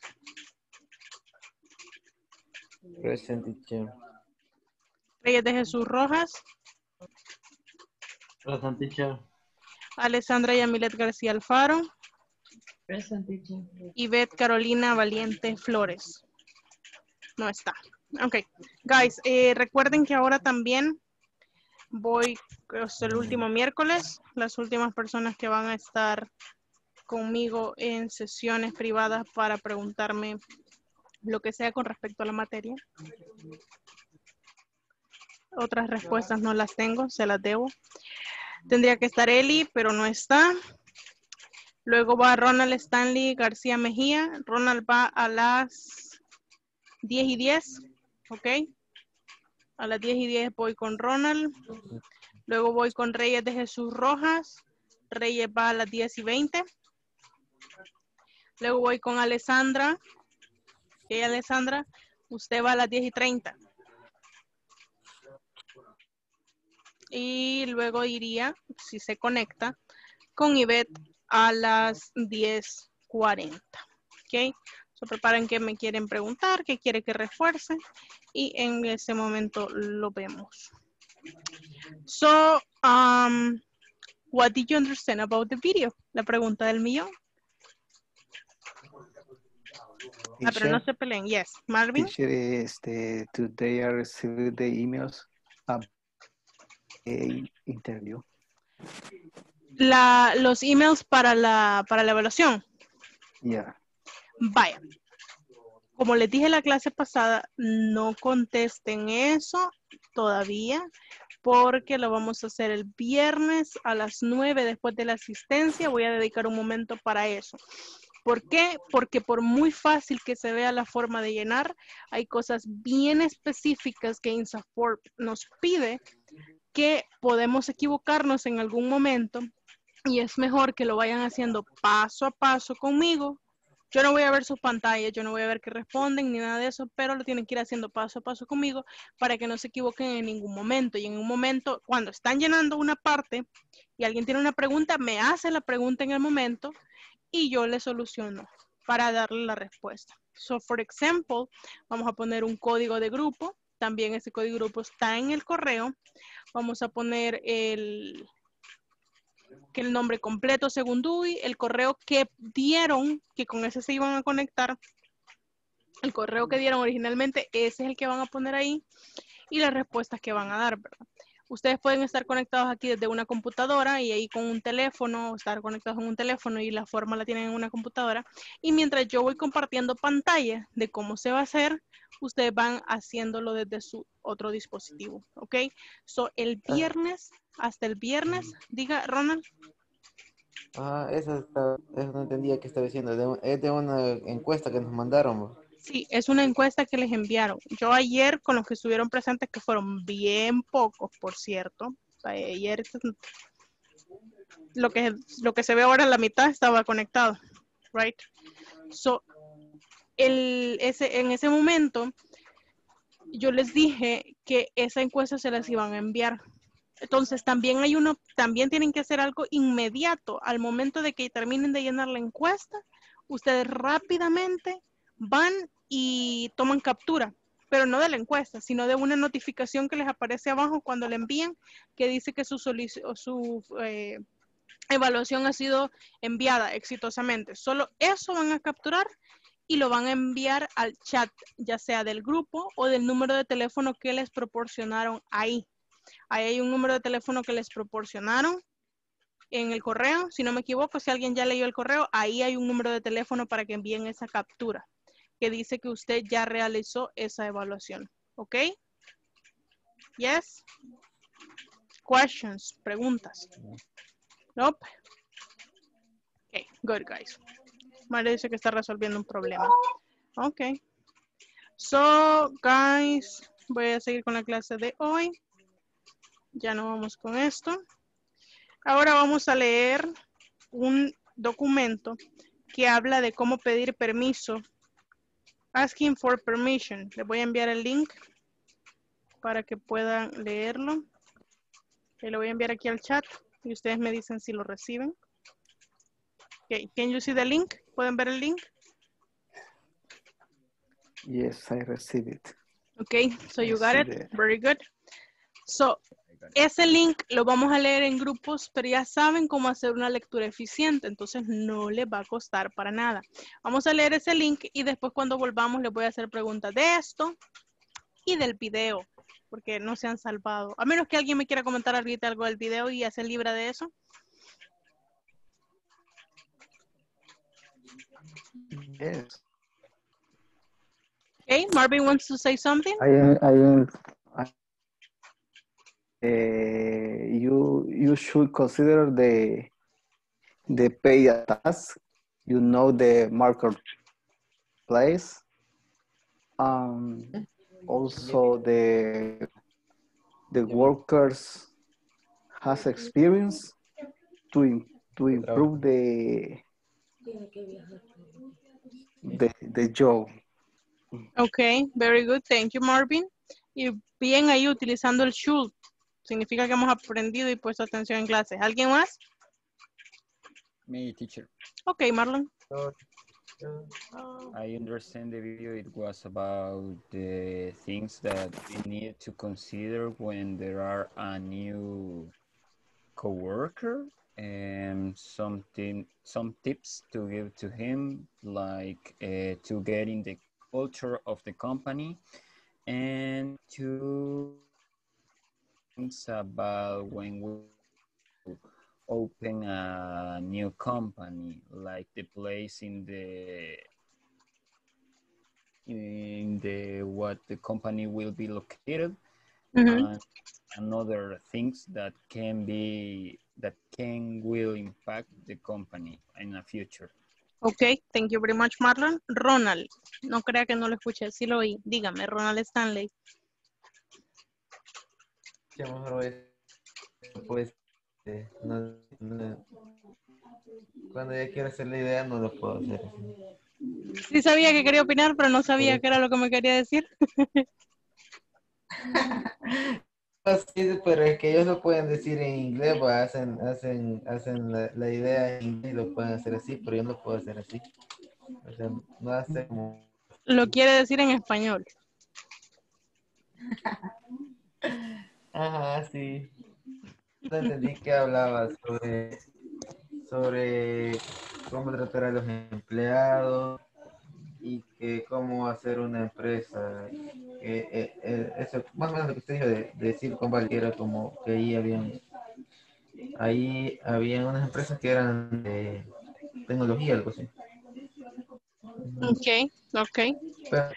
Present, teacher. Reyes de Jesús Rojas. Present, teacher. Alessandra Yamilet García Alfaro. Present, teacher. Ivette Carolina Valiente Flores. No está. Ok. Guys, eh, recuerden que ahora también voy, es el último miércoles, las últimas personas que van a estar conmigo en sesiones privadas para preguntarme lo que sea con respecto a la materia. Otras respuestas no las tengo, se las debo. Tendría que estar Eli, pero no está. Luego va Ronald Stanley García Mejía. Ronald va a las diez y diez, ¿ok? A las diez y diez voy con Ronald. Luego voy con Reyes de Jesús Rojas. Reyes va a las diez y veinte. Luego voy con Alessandra. Ok, Alessandra, usted va a las diez y treinta. Y luego iría, si se conecta, con Ivette a las diez cuarenta. ¿Ok? So, preparen que me quieren preguntar, qué quiere que refuerce. Y en ese momento lo vemos. So, um, what did you understand about the video? La pregunta del millón. Ah, pero no se peleen. Yes. Marvin? Teacher, este, today I received the emails about a interview. La, los emails para la, para la evaluación. Yeah. Vaya. Como les dije la clase pasada, no contesten eso todavía, porque lo vamos a hacer el viernes a las nueve después de la asistencia. Voy a dedicar un momento para eso. ¿Por qué? Porque por muy fácil que se vea la forma de llenar, hay cosas bien específicas que INSAFORP nos pide que podemos equivocarnos en algún momento y es mejor que lo vayan haciendo paso a paso conmigo. Yo no voy a ver sus pantallas, yo no voy a ver que responden ni nada de eso, pero lo tienen que ir haciendo paso a paso conmigo para que no se equivoquen en ningún momento. Y en un momento, cuando están llenando una parte y alguien tiene una pregunta, me hace la pregunta en el momento y yo le soluciono para darle la respuesta. So, for example, vamos a poner un código de grupo. También ese código de grupo está en el correo. Vamos a poner el, que el nombre completo según D U I, el correo que dieron, que con ese se iban a conectar. El correo que dieron originalmente, ese es el que van a poner ahí. y las respuestas que van a dar, ¿verdad? Ustedes pueden estar conectados aquí desde una computadora y ahí con un teléfono, estar conectados en un teléfono y la forma la tienen en una computadora. Y mientras yo voy compartiendo pantalla de cómo se va a hacer, ustedes van haciéndolo desde su otro dispositivo, ¿ok? So, el viernes, hasta el viernes, diga Ronald. Ah, eso, está, eso no entendía qué estaba diciendo. De, es de una encuesta que nos mandaron. ¿no? Sí, es una encuesta que les enviaron. Yo ayer, con los que estuvieron presentes, que fueron bien pocos, por cierto. O sea, ayer lo que, lo que se ve ahora en la mitad estaba conectado. Right? So, el, ese, en ese momento, yo les dije que esa encuesta se las iban a enviar. Entonces, también hay uno, también tienen que hacer algo inmediato. Al momento de que terminen de llenar la encuesta, ustedes rápidamente van y toman captura, pero no de la encuesta, sino de una notificación que les aparece abajo cuando le envían, que dice que su, su eh, evaluación ha sido enviada exitosamente. Solo eso van a capturar y lo van a enviar al chat, ya sea del grupo o del número de teléfono que les proporcionaron ahí. Ahí hay un número de teléfono que les proporcionaron en el correo, si no me equivoco, si alguien ya leyó el correo, ahí hay un número de teléfono para que envíen esa captura, que dice que usted ya realizó esa evaluación. ¿Ok? Yes? Questions, preguntas. Nope. Ok, good guys. María dice que está resolviendo un problema. Ok. So, guys, voy a seguir con la clase de hoy. Ya no vamos con esto. Ahora vamos a leer un documento que habla de cómo pedir permiso. Asking for permission. Les voy a enviar el link para que puedan leerlo. Y lo voy a enviar aquí al chat y ustedes me dicen si lo reciben. Okay, can you see the link? ¿Pueden ver el link? Yes, I receive it. Okay, so you got I it. see that. Very good. So, ese link lo vamos a leer en grupos, pero ya saben cómo hacer una lectura eficiente, entonces no les va a costar para nada. Vamos a leer ese link y después cuando volvamos les voy a hacer preguntas de esto y del video, porque no se han salvado. A menos que alguien me quiera comentar ahorita algo del video y hacer libre de eso. Yes. Okay, Marvin wants to say something. I, I, I, uh, you you should consider the the pay a task. You know the marketplace. Um, also the the workers has experience to im- to improve the the the job. Okay, very good. Thank you, Marvin. Y bien ahí utilizando el should. Significa que hemos aprendido y puesto atención en clases. ¿Alguien más? Me, teacher. Okay, Marlon. I understand the video. It was about the things that we need to consider when there are a new coworker and something, some tips to give to him, like uh, to get in the culture of the company and to things about when we open a new company, like the place in the in the what the company will be located, Mm-hmm. and, and other things that can be that can will impact the company in the future. Okay, thank you very much, Marlon. Ronald, no crea que no lo escuché, sí lo oí. Dígame, Ronald Stanley. Ya mejor es, pues, eh, no, no, cuando ya quiero hacer la idea no lo puedo hacer. Sí sabía que quería opinar, pero no sabía qué era lo que me quería decir. Sí, pero es que ellos lo pueden decir en inglés, pues, hacen, hacen, hacen la, la idea en inglés y lo pueden hacer así, pero yo no lo puedo hacer así. O sea, no hace como... Lo quiere decir en español. Ajá, sí. No entendí que hablaba sobre, sobre cómo tratar a los empleados, y que cómo hacer una empresa. Que, eh, eh, eso, más o menos lo que usted dijo de, de Silicon Valley, que era como que ahí habían, ahí habían unas empresas que eran de tecnología, algo así. Okay, okay. Pero,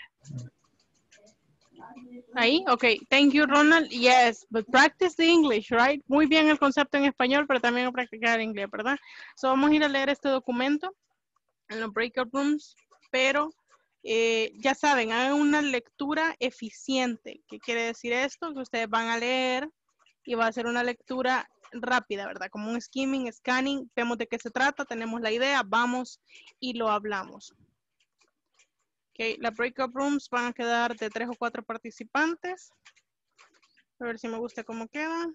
Ahí, okay. Thank you, Ronald. Yes, but practice the English, right? Muy bien el concepto en español, pero también practicar el inglés, ¿verdad? So vamos a ir a leer este documento en los breakout rooms, pero eh, ya saben, hagan una lectura eficiente. ¿Qué quiere decir esto? Que ustedes van a leer y va a ser una lectura rápida, ¿verdad? Como un skimming, scanning, vemos de qué se trata, tenemos la idea, vamos y lo hablamos. Okay, las breakout rooms van a quedar de tres o cuatro participantes. A ver si me gusta cómo queda.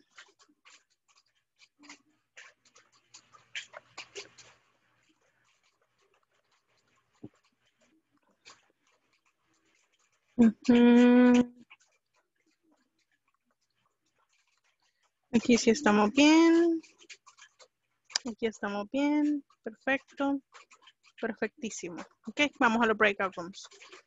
Uh-huh. Aquí sí estamos bien. Aquí estamos bien. Perfecto. Perfectísimo. Ok, vamos a los breakout rooms.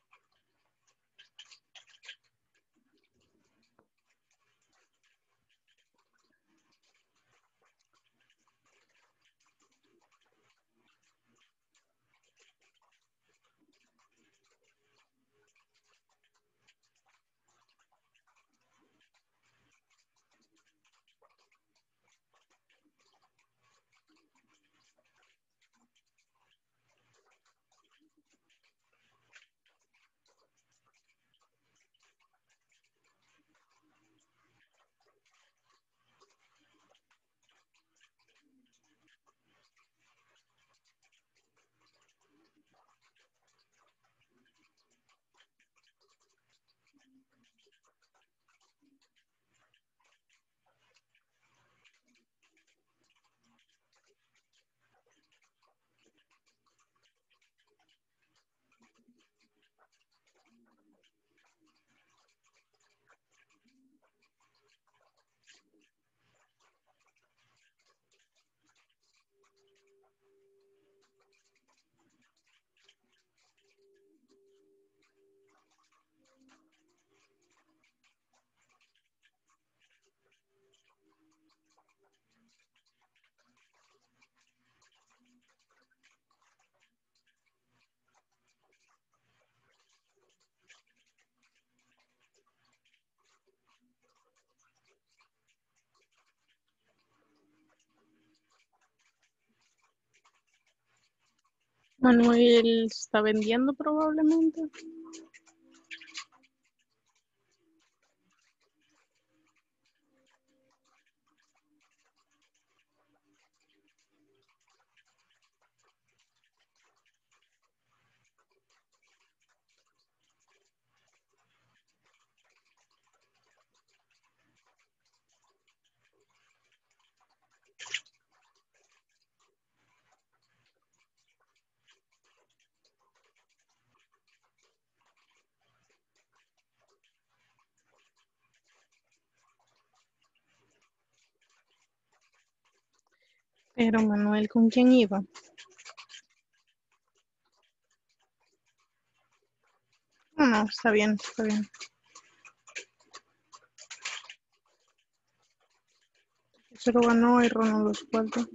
Manuel está vendiendo probablemente. Pero Manuel, ¿con quién iba? No, no, está bien, está bien. Se lo ganó y Ronald los cuatro.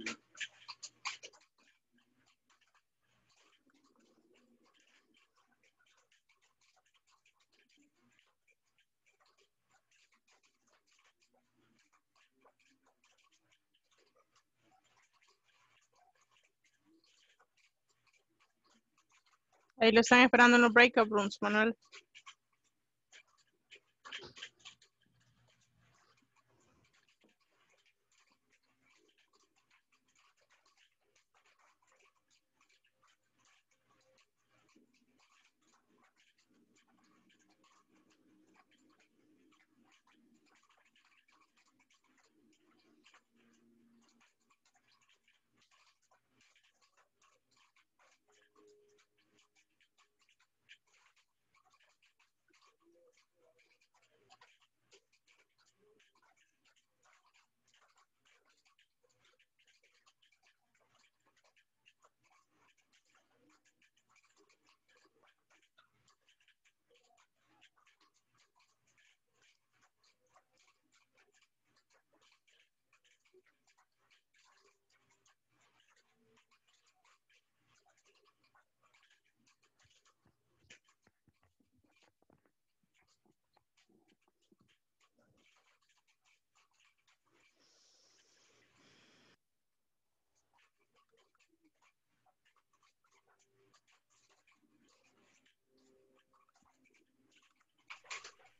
Ahí lo están esperando en los breakout rooms, Manuel.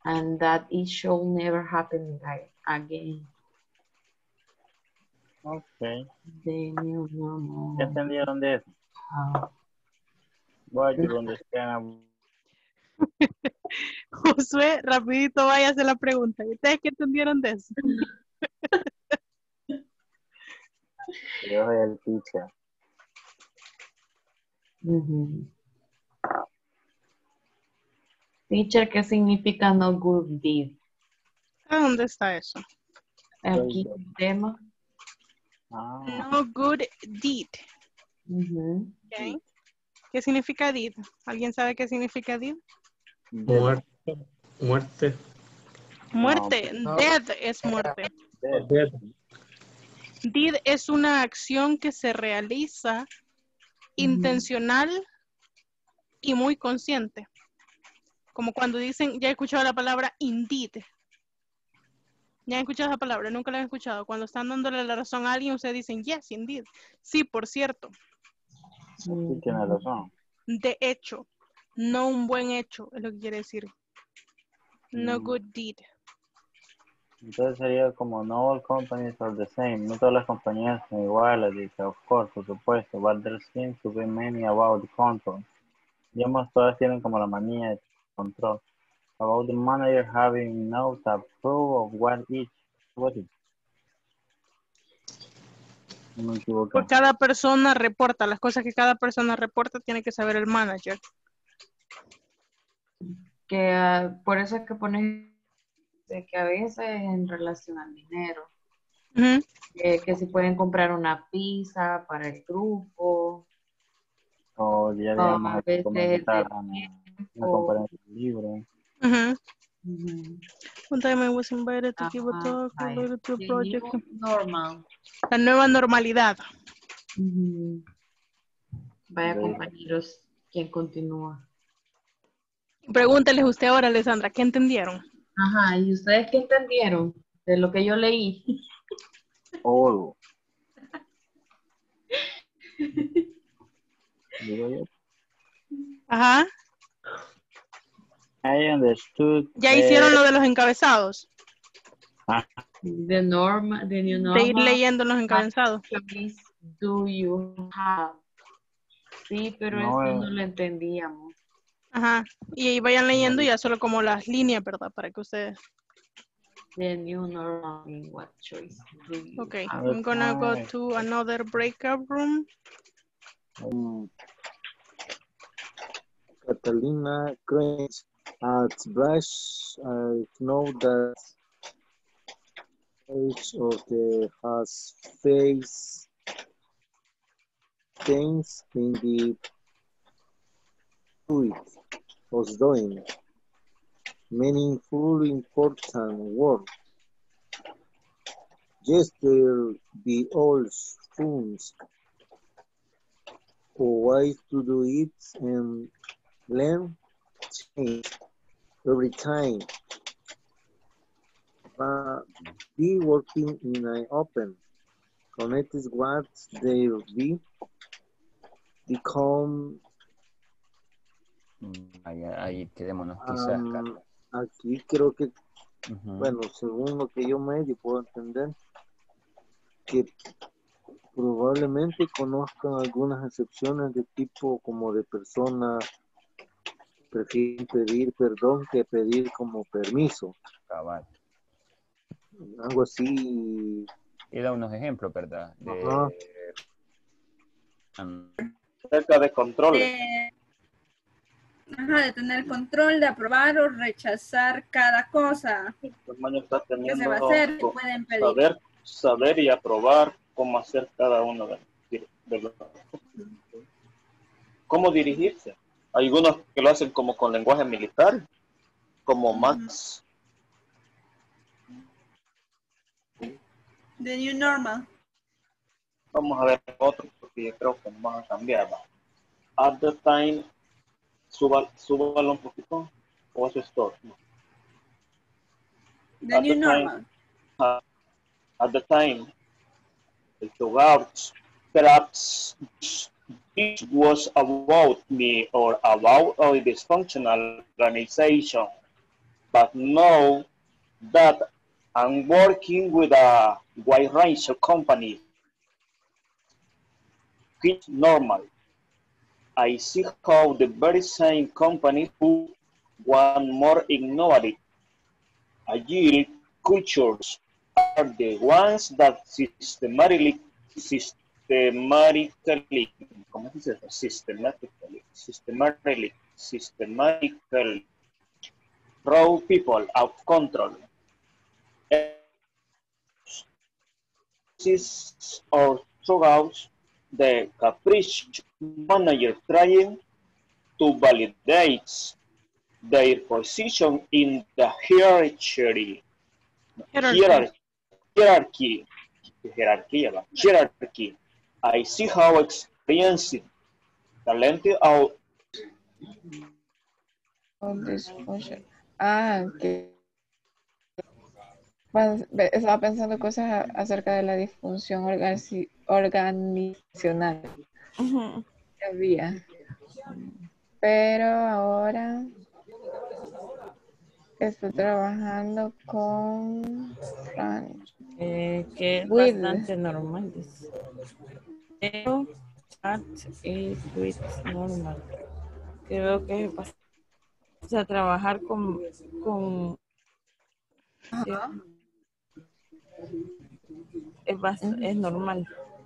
and that it shall never happen like again. Okay. The new ¿Qué normal. entendieron de eso? Ah. What you understand? Josué, rapidito vaya a hacer la pregunta. ¿Ustedes qué entendieron de eso? Yo soy el teacher. Ujú. Teacher, ¿qué significa no good deed? ¿A dónde está eso? Aquí el tema. Ah. No good deed. Ujú. Okay. ¿Qué significa deed? ¿Alguien sabe qué significa deed? Muerte. Muerte. Muerte. No. Death es muerte. Death. Deed es una acción que se realiza intencional y muy consciente. Como cuando dicen, ya he escuchado la palabra indeed. Ya he escuchado esa palabra, nunca la he escuchado. Cuando están dándole la razón a alguien, ustedes dicen, yes, indeed. Sí, por cierto. Sí, tiene razón. De hecho, no un buen hecho, es lo que quiere decir. No Mm. good deed. Entonces sería como no all companies are the same. No todas las compañías son iguales, dice, of course, por supuesto. But there seems to be many about the control. Digamos, todas tienen como la manía de control. About the manager having no to approve of what each, what is. No me equivoco. Por cada persona reporta, las cosas que cada persona reporta tiene que saber el manager. Que uh, por eso es que pones que a veces en relación al dinero, Uh-huh. que, que si pueden comprar una pizza para el grupo, O ya o digamos, a aquí veces como de invitar a una, una tiempo. conferencia libre. Uh-huh. Ujú. One time I was invited to give a Ajá, talk ay, related to a the project. new normal. La nueva normalidad. Ujú. Vaya Sí. compañeros, ¿quién continúa? Pregúntales usted ahora, Alessandra, ¿qué entendieron? Ajá, ¿y ustedes qué entendieron de lo que yo leí? All. Digo yo. Ajá. I understood. ¿Ya eh, hicieron lo de los encabezados? ah, The normal, the new De ir normal. leyendo los encabezados. Actions do you have? Sí, pero no, eso eh, no lo entendíamos. Ajá. Y ahí vayan leyendo ya solo como las líneas, ¿verdad? Para que ustedes... The new normal in what choice do you Okay, have? I'm gonna go to another breakout room. Um, Catalina Cranes at Brush. I know that each of the has face things in the fluid was doing meaningful important work. Yes, there be all spoons or ways to do it and learn change every time. But be working in an open, connected what there be become. Ahí, ahí quedémonos quizás. Um, aquí creo que, Ujú. bueno, según lo que yo medio puedo entender, que probablemente conozcan algunas excepciones de tipo como de personas prefieren pedir perdón que pedir como permiso. Cabal. Algo así. Y da unos ejemplos, ¿verdad? De, Ajá. um, Cerca de controles. De, ajá, de tener control, de aprobar o rechazar cada cosa El tamaño está que se teniendo va a hacer, que pueden pedir. saber, saber y aprobar cómo hacer cada uno de, de los. Cómo dirigirse. Hay algunos que lo hacen como con lenguaje militar, como más. The new normal. Vamos a ver otro, porque yo creo que no van a cambiar. ¿Va? At the time, suba, súbalo un poquito. O eso es todo. The At new the normal. time, uh, at the time, the doubts, perhaps it was about me or about a dysfunctional organization. but now that I'm working with a wide range of companies, it's normal. I see how the very same companies who want more innovative, agile cultures are the ones that systematically, systematically, ¿cómo se dice? Systematically, systematically, systematically throw people out of control. This is or throughout the capricious manager trying to validate their position in the hierarchy. Hierarchy. Hierarchy. Hierarchy. Hierarchy. I see how experienced, talented out. Ah, que estaba pensando cosas acerca de la disfunción organi- organizacional Ujú. que había. Pero ahora estoy trabajando con Fran. Eh, que es Will. bastante normal, dice. Pero chat y tweets normal. Creo que es bastante, o sea, trabajar con, con Ajá. es, bast- es normal.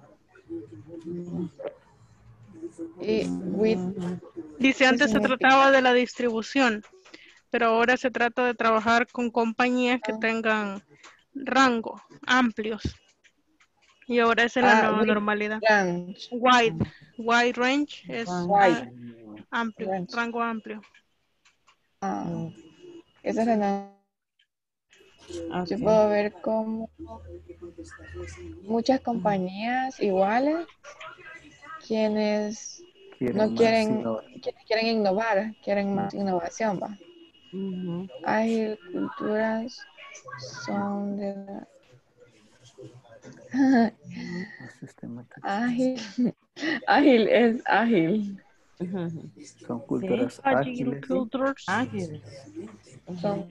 Y with, Dice, ¿qué antes se significa? trataba de la distribución, pero ahora se trata de trabajar con compañías que tengan rango amplios. Y ahora esa es la Ah, nueva with normalidad. range. Wide, wide range es Wide. ah, amplio, Range. rango amplio. Ah, esa es la nueva. Okay. Yo puedo ver como muchas compañías iguales quienes Quieren no más quieren, innovación. quienes quieren innovar, quieren más innovación, va. Ujú. Ágil, culturas son de la... ágil, ágil es ágil. Ujú. Son Sí, culturas Agile ágiles. cultures. ángeles. Son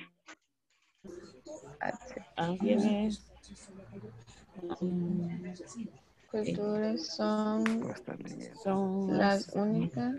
Ángeles. Mm, culturas son Voy a estar leyendo. son las más únicas.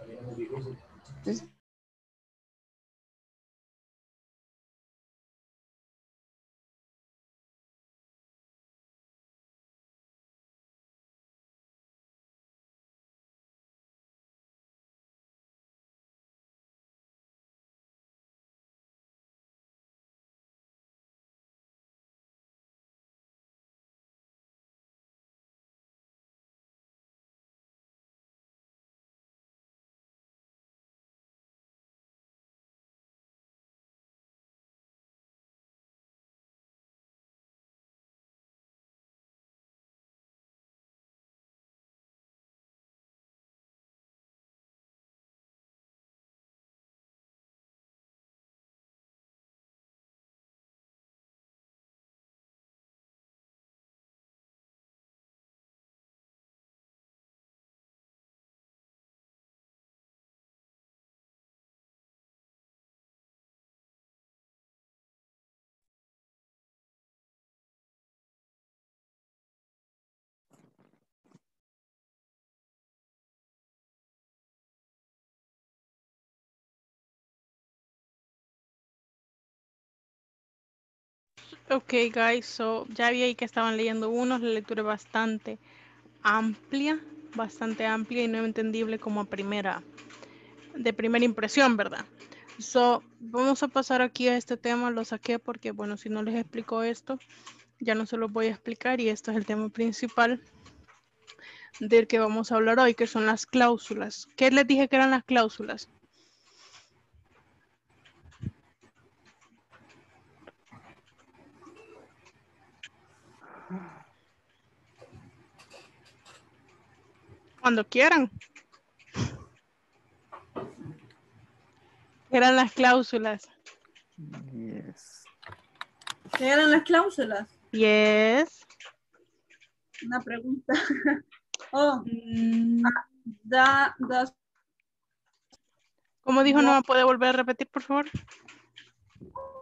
Ok, guys, so ya vi ahí que estaban leyendo unos, la lectura es bastante amplia, bastante amplia y no entendible como a primera, de primera impresión, ¿verdad? So, vamos a pasar aquí a este tema, lo saqué porque, bueno, si no les explico esto, ya no se los voy a explicar y esto es el tema principal del que vamos a hablar hoy, que son las cláusulas. ¿Qué les dije que eran las cláusulas? Cuando quieran. Eran las cláusulas. Yes. ¿Qué eran las cláusulas? Yes. Una pregunta. Oh, Mm. ah, da, da, ¿Cómo dijo? ¿No me puede volver a repetir, por favor?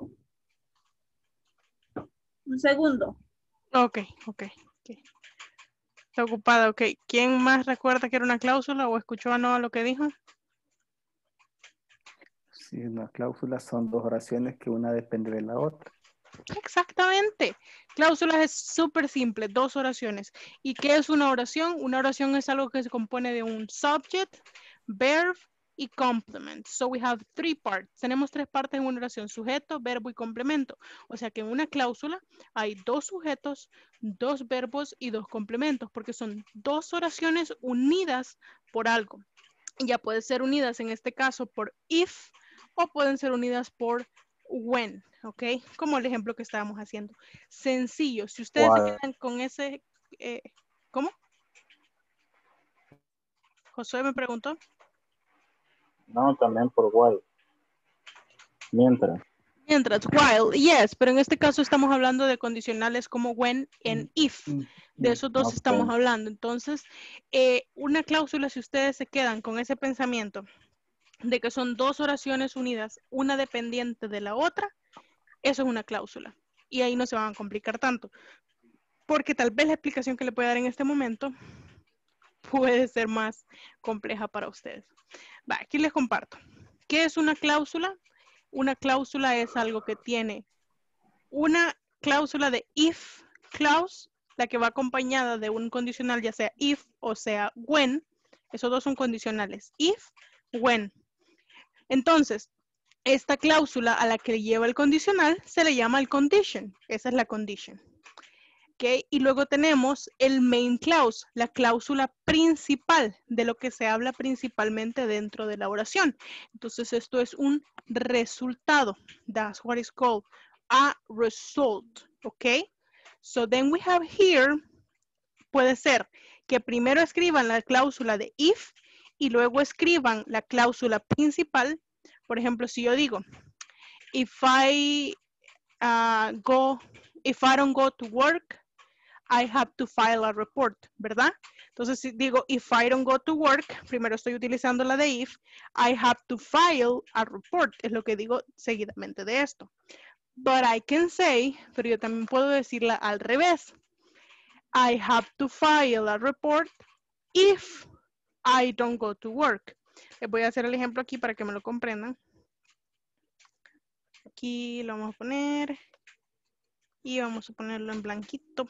Un segundo. Ok, ok. okay. Está ocupada, ok. ¿Quién más recuerda que era una cláusula o escuchó a Noah lo que dijo? Sí, una cláusula son dos oraciones que una depende de la otra. Exactamente. Cláusulas es súper simple, dos oraciones. ¿Y qué es una oración? Una oración es algo que se compone de un subject, verb y complement. So we have three parts. Tenemos tres partes en una oración, sujeto, verbo y complemento. O sea que en una cláusula hay dos sujetos, dos verbos y dos complementos, porque son dos oraciones unidas por algo. Y ya pueden ser unidas en este caso por if o pueden ser unidas por when, ¿ok? Como el ejemplo que estábamos haciendo. Sencillo. Si ustedes Why. se quedan con ese... Eh, ¿Cómo? Josué me preguntó. No, también por why. Mientras. Mientras, while, yes, pero en este caso estamos hablando de condicionales como when and if. De esos dos Ok. estamos hablando. Entonces, eh, una cláusula, si ustedes se quedan con ese pensamiento de que son dos oraciones unidas, una dependiente de la otra, eso es una cláusula. Y ahí no se van a complicar tanto. Porque tal vez la explicación que le puedo dar en este momento puede ser más compleja para ustedes. Va, aquí les comparto. ¿Qué es una cláusula? Una cláusula es algo que tiene una cláusula de if clause, la que va acompañada de un condicional, ya sea if o sea when. Esos dos son condicionales. If, when. Entonces, esta cláusula a la que lleva el condicional se le llama el condition. Esa es la condition. ¿Okay? Y luego tenemos el main clause, la cláusula principal de lo que se habla principalmente dentro de la oración. Entonces esto es un resultado. That's what is called a result. ¿Ok? So then we have here, puede ser que primero escriban la cláusula de if y luego escriban la cláusula principal. Por ejemplo, si yo digo, if I uh, go, if I don't go to work, I have to file a report, ¿verdad? Entonces, si digo, if I don't go to work, primero estoy utilizando la de if, I have to file a report, es lo que digo seguidamente de esto. But I can say, pero yo también puedo decirla al revés. I have to file a report if I don't go to work. Les voy a hacer el ejemplo aquí para que me lo comprendan. Aquí lo vamos a poner y vamos a ponerlo en blanquito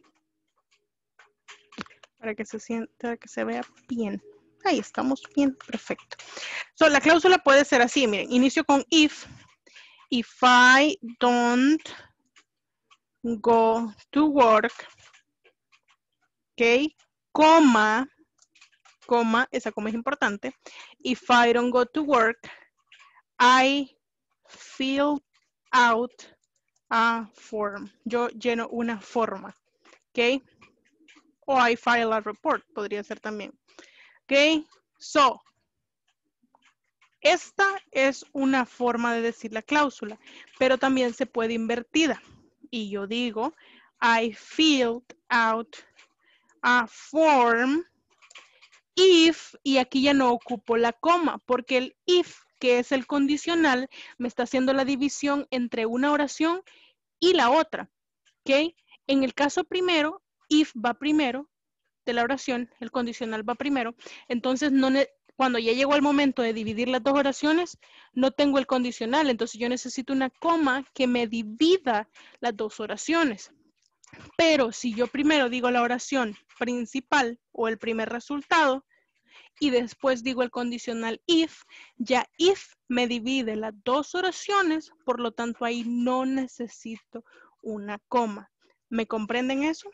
para que se sienta, que se vea bien. Ahí estamos bien, perfecto. So, la cláusula puede ser así, miren, inicio con if. If I don't go to work, ok, coma, coma, esa coma es importante. If I don't go to work, I fill out a form. Yo lleno una forma, ok. O I file a report, podría ser también. Ok, so, esta es una forma de decir la cláusula, pero también se puede invertida. Y yo digo, I filled out a form if, y aquí ya no ocupo la coma, porque el if, que es el condicional, me está haciendo la división entre una oración y la otra. ¿Ok? En el caso primero, if va primero de la oración, el condicional va primero, entonces no cuando ya llegó el momento de dividir las dos oraciones, no tengo el condicional, entonces yo necesito una coma que me divida las dos oraciones. Pero si yo primero digo la oración principal o el primer resultado y después digo el condicional if, ya if me divide las dos oraciones, por lo tanto ahí no necesito una coma. ¿Me comprenden eso?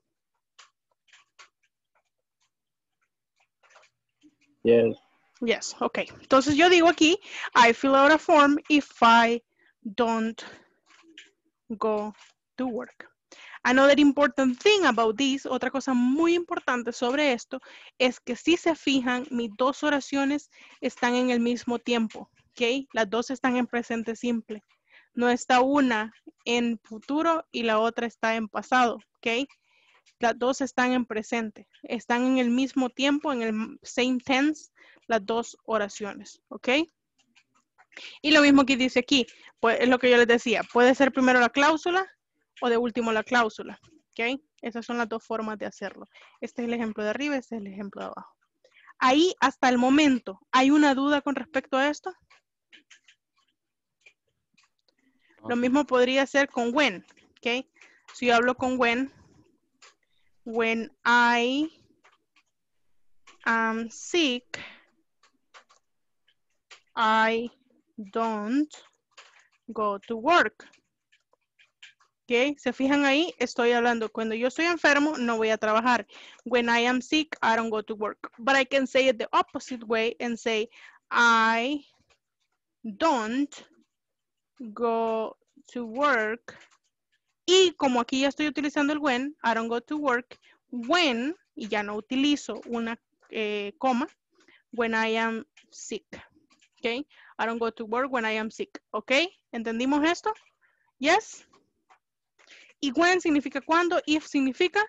Yes. Yes, ok. Entonces yo digo aquí, I fill out a form if I don't go to work. Another important thing about this, otra cosa muy importante sobre esto, es que si se fijan, mis dos oraciones están en el mismo tiempo, ¿ok? Las dos están en presente simple. No está una en futuro y la otra está en pasado, ¿ok? Las dos están en presente, están en el mismo tiempo, en el same tense, las dos oraciones, ¿ok? Y lo mismo que dice aquí, pues es lo que yo les decía, puede ser primero la cláusula o de último la cláusula. ¿Ok? Esas son las dos formas de hacerlo. Este es el ejemplo de arriba, este es el ejemplo de abajo. Ahí, hasta el momento, ¿hay una duda con respecto a esto? Lo mismo podría ser con when. ¿Ok? Si yo hablo con when, when I am sick, I don't go to work. ¿Ok? Se fijan ahí, estoy hablando. Cuando yo estoy enfermo, no voy a trabajar. When I am sick, I don't go to work. But I can say it the opposite way and say, I don't go to work. Y como aquí ya estoy utilizando el when, I don't go to work. When, y ya no utilizo una eh, coma, when I am sick. ¿Ok? I don't go to work when I am sick. ¿Ok? ¿Entendimos esto? Yes. Y when significa cuando, if significa.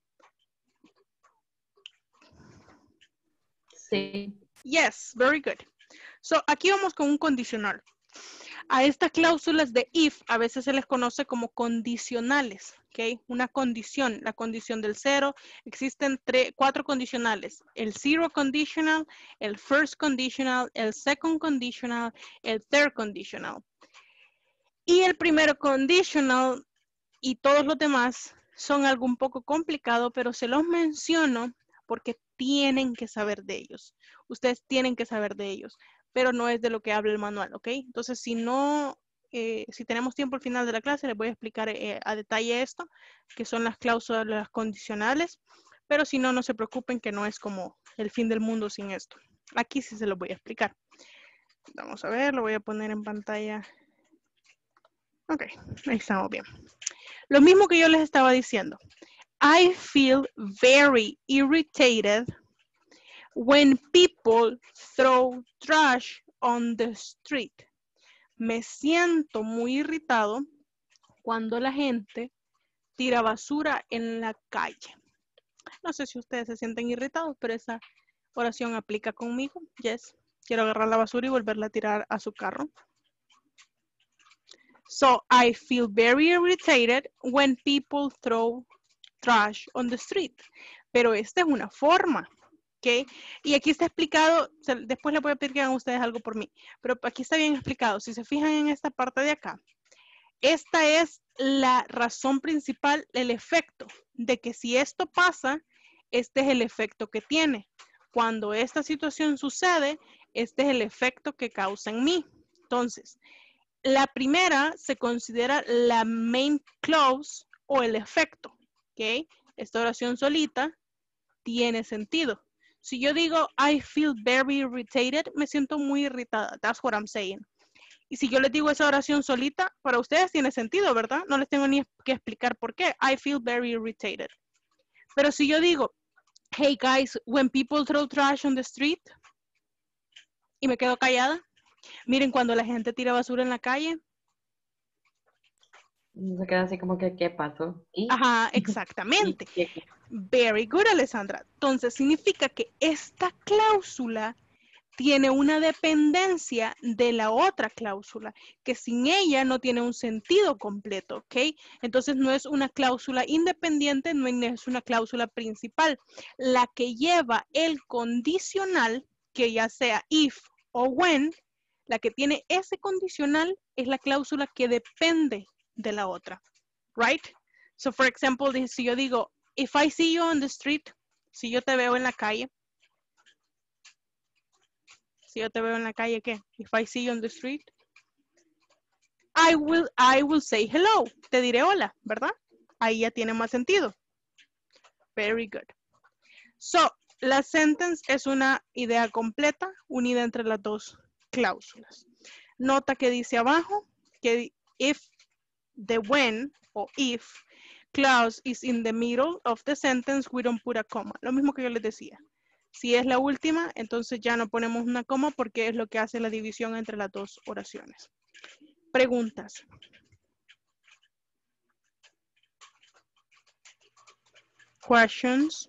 Sí. Yes, very good. So, aquí vamos con un condicional. A estas cláusulas de if a veces se les conoce como condicionales, ¿ok? Una condición, la condición del cero. Existen tres, cuatro condicionales. El zero conditional, el first conditional, el second conditional, el third conditional. Y el primero conditional y todos los demás son algo un poco complicado, pero se los menciono porque tienen que saber de ellos. Ustedes tienen que saber de ellos, pero no es de lo que habla el manual, ¿ok? Entonces, si no, eh, si tenemos tiempo al final de la clase, les voy a explicar eh, a detalle esto, que son las cláusulas condicionales, pero si no, no se preocupen que no es como el fin del mundo sin esto. Aquí sí se los voy a explicar. Vamos a ver, lo voy a poner en pantalla. Ok, ahí estamos bien. Lo mismo que yo les estaba diciendo. I feel very irritated when people throw trash on the street. Me siento muy irritado cuando la gente tira basura en la calle. No sé si ustedes se sienten irritados, pero esa oración aplica conmigo. Yes. Quiero agarrar la basura y volverla a tirar a su carro. So, I feel very irritated when people throw trash on the street. Pero esta es una forma, ¿ok? Y aquí está explicado, después les voy a pedir que hagan ustedes algo por mí, pero aquí está bien explicado. Si se fijan en esta parte de acá, esta es la razón principal, el efecto, de que si esto pasa, este es el efecto que tiene. Cuando esta situación sucede, este es el efecto que causa en mí. Entonces, la primera se considera la main clause o el efecto, ¿ok? Esta oración solita tiene sentido. Si yo digo, I feel very irritated, me siento muy irritada. That's what I'm saying. Y si yo les digo esa oración solita, para ustedes tiene sentido, ¿verdad? No les tengo ni que explicar por qué. I feel very irritated. Pero si yo digo, hey guys, when people throw trash on the street, y me quedo callada, miren cuando la gente tira basura en la calle. Se queda así como que, ¿qué pasó? ¿Y? Ajá, exactamente. Very good, Alessandra. Entonces, significa que esta cláusula tiene una dependencia de la otra cláusula, que sin ella no tiene un sentido completo, ¿ok? Entonces, no es una cláusula independiente, no es una cláusula principal. La que lleva el condicional, que ya sea if o when, la que tiene ese condicional es la cláusula que depende de la otra, right? So, for example, si yo digo, if I see you on the street, si yo te veo en la calle, si yo te veo en la calle, ¿qué? If I see you on the street, I will, I will say hello. Te diré hola, ¿verdad? Ahí ya tiene más sentido. Very good. So, la sentence es una idea completa unida entre las dos cláusulas. Nota que dice abajo que if the when o if clause is in the middle of the sentence, we don't put a comma. Lo mismo que yo les decía. Si es la última, entonces ya no ponemos una coma porque es lo que hace la división entre las dos oraciones. Preguntas. Questions.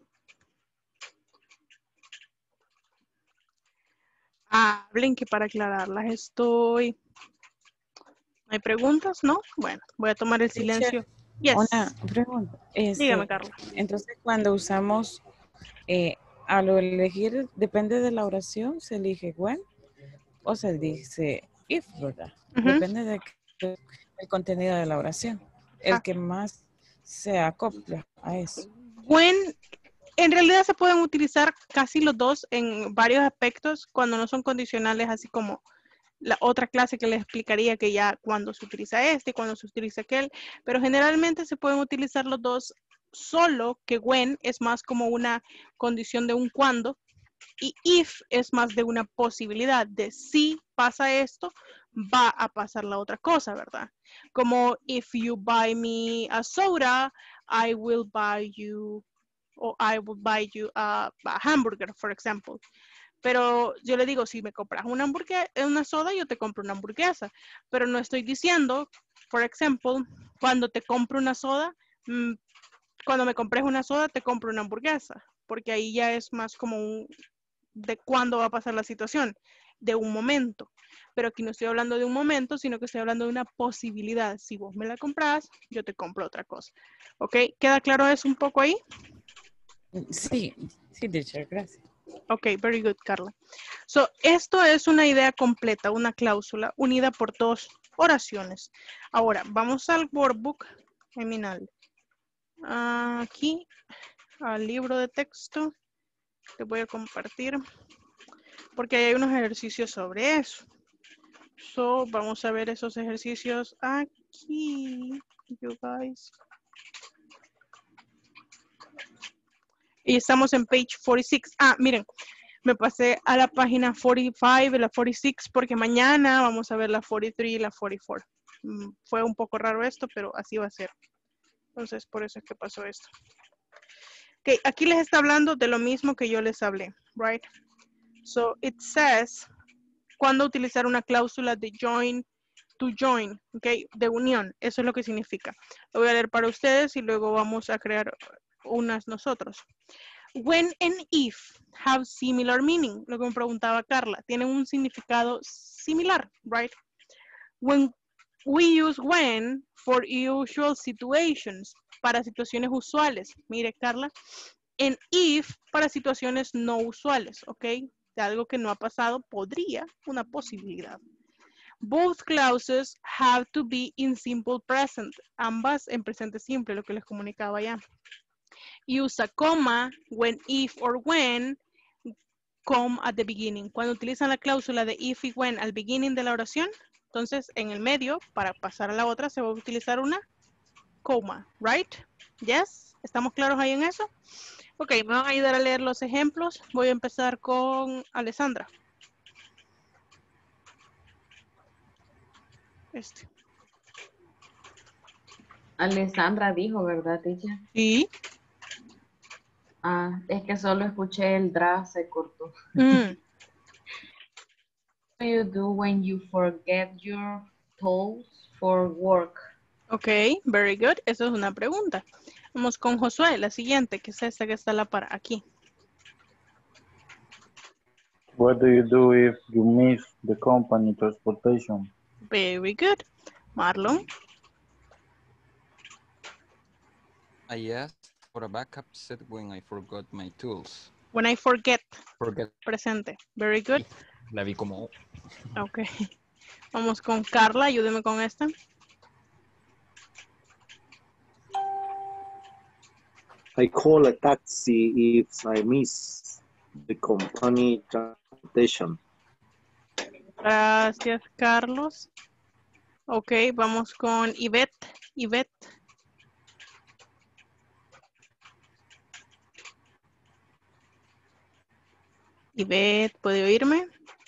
Hablen que para aclararlas estoy. ¿Hay preguntas? ¿No? Bueno, voy a tomar el silencio. Yes. Una pregunta. Este, Dígame, Carla. Entonces, cuando usamos, eh, a lo elegir, depende de la oración, se elige when o se dice if, ¿verdad? Ujú. Depende de que- el contenido de la oración. El Ah. que más se acopla a eso. When, en realidad se pueden utilizar casi los dos en varios aspectos cuando no son condicionales, así como la otra clase que les explicaría que ya cuando se utiliza este y cuando se utiliza aquel, pero generalmente se pueden utilizar los dos, solo que when es más como una condición de un cuando y if es más de una posibilidad de si pasa esto, va a pasar la otra cosa, ¿verdad? Como if you buy me a soda, I will buy you, or I will buy you a, a hamburger, for example. Pero yo le digo, si me compras una hamburguesa, una soda, yo te compro una hamburguesa. Pero no estoy diciendo, por ejemplo, cuando te compro una soda, mmm, cuando me compres una soda, te compro una hamburguesa. Porque ahí ya es más como un, de cuándo va a pasar la situación, de un momento. Pero aquí no estoy hablando de un momento, sino que estoy hablando de una posibilidad. Si vos me la compras, yo te compro otra cosa. ¿Ok? ¿Queda claro eso un poco ahí? Sí, sí, teacher, gracias. Ok, very good, Carla. So, esto es una idea completa, una cláusula unida por dos oraciones. Ahora, vamos al workbook terminal. Aquí, al libro de texto. Te voy a compartir porque hay unos ejercicios sobre eso. So, vamos a ver esos ejercicios aquí, you guys. Y estamos en page cuarenta y seis. Ah, miren, me pasé a la página cuarenta y cinco y la cuarenta y seis porque mañana vamos a ver la cuarenta y tres y la cuarenta y cuatro. Mm, fue un poco raro esto, pero así va a ser. Entonces, por eso es que pasó esto. Ok, aquí les está hablando de lo mismo que yo les hablé, right? So, it says, cuando utilizar una cláusula de join, to join, ok, de unión. Eso es lo que significa. Lo voy a leer para ustedes y luego vamos a crear unas nosotros. When and if have similar meaning. Lo que me preguntaba Carla. Tienen un significado similar, right? When we use when for usual situations. Para situaciones usuales. Mire, Carla. And if para situaciones no usuales, ¿ok? De algo que no ha pasado, podría, una posibilidad. Both clauses have to be in simple present. Ambas en presente simple, lo que les comunicaba ya. Use a comma when, if, or when, come at the beginning. Cuando utilizan la cláusula de if y when al beginning de la oración, entonces en el medio, para pasar a la otra, se va a utilizar una coma, right? Yes? ¿Estamos claros ahí en eso? Ok, me van a ayudar a leer los ejemplos. Voy a empezar con Alessandra. Este. Alessandra dijo, ¿verdad, teacher? Sí. Ah, es que solo escuché el dra, se cortó. Mm. What do you do when you forget your tools for work? Ok, very good. Eso es una pregunta. Vamos con Josué, la siguiente, que es esta que está la para aquí. What do you do if you miss the company transportation? Very good. Marlon. I asked for a backup set when I forgot my tools. When I forget. Forget. Presente. Very good. La vi como... Ok. Vamos con Carla, ayúdeme con esta. I call a taxi if I miss the company transportation. Gracias, Carlos. Ok, vamos con Ivette. Ivette. Ivette, ¿puede oírme?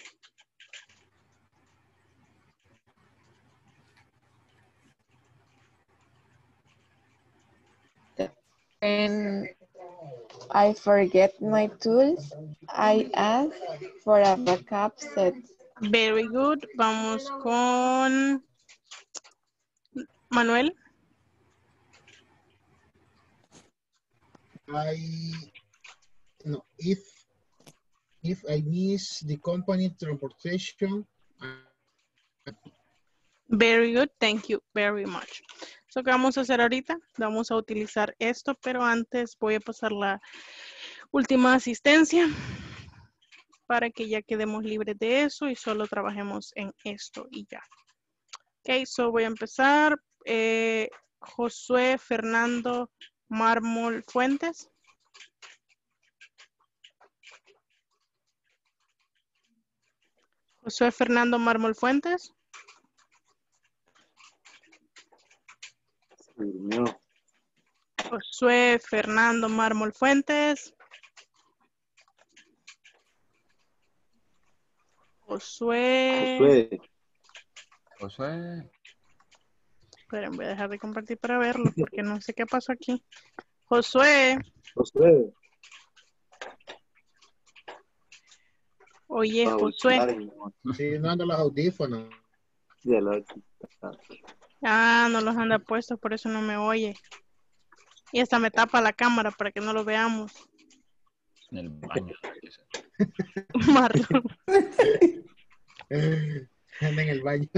When I forget my tools, I ask for a backup set. Very good. Vamos con Manuel. I no if if I miss the company transportation. I... Very good. Thank you very much. So, ¿qué vamos a hacer ahorita? Vamos a utilizar esto, pero antes voy a pasar la última asistencia para que ya quedemos libres de eso y solo trabajemos en esto y ya. Ok, so voy a empezar. Eh, Josué Fernando Mármol Fuentes. Josué Fernando Mármol Fuentes. Durmió. Josué Fernando Mármol Fuentes. Josué. Josué. Josué. Esperen, voy a dejar de compartir para verlo porque no sé qué pasó aquí. Josué. Josué. Oye, Josué. Sí, no ando los audífonos. Ya lo Ah, no los anda puestos, por eso no me oye. Y hasta me tapa la cámara para que no lo veamos. En el baño. Marlon. Anda en el baño.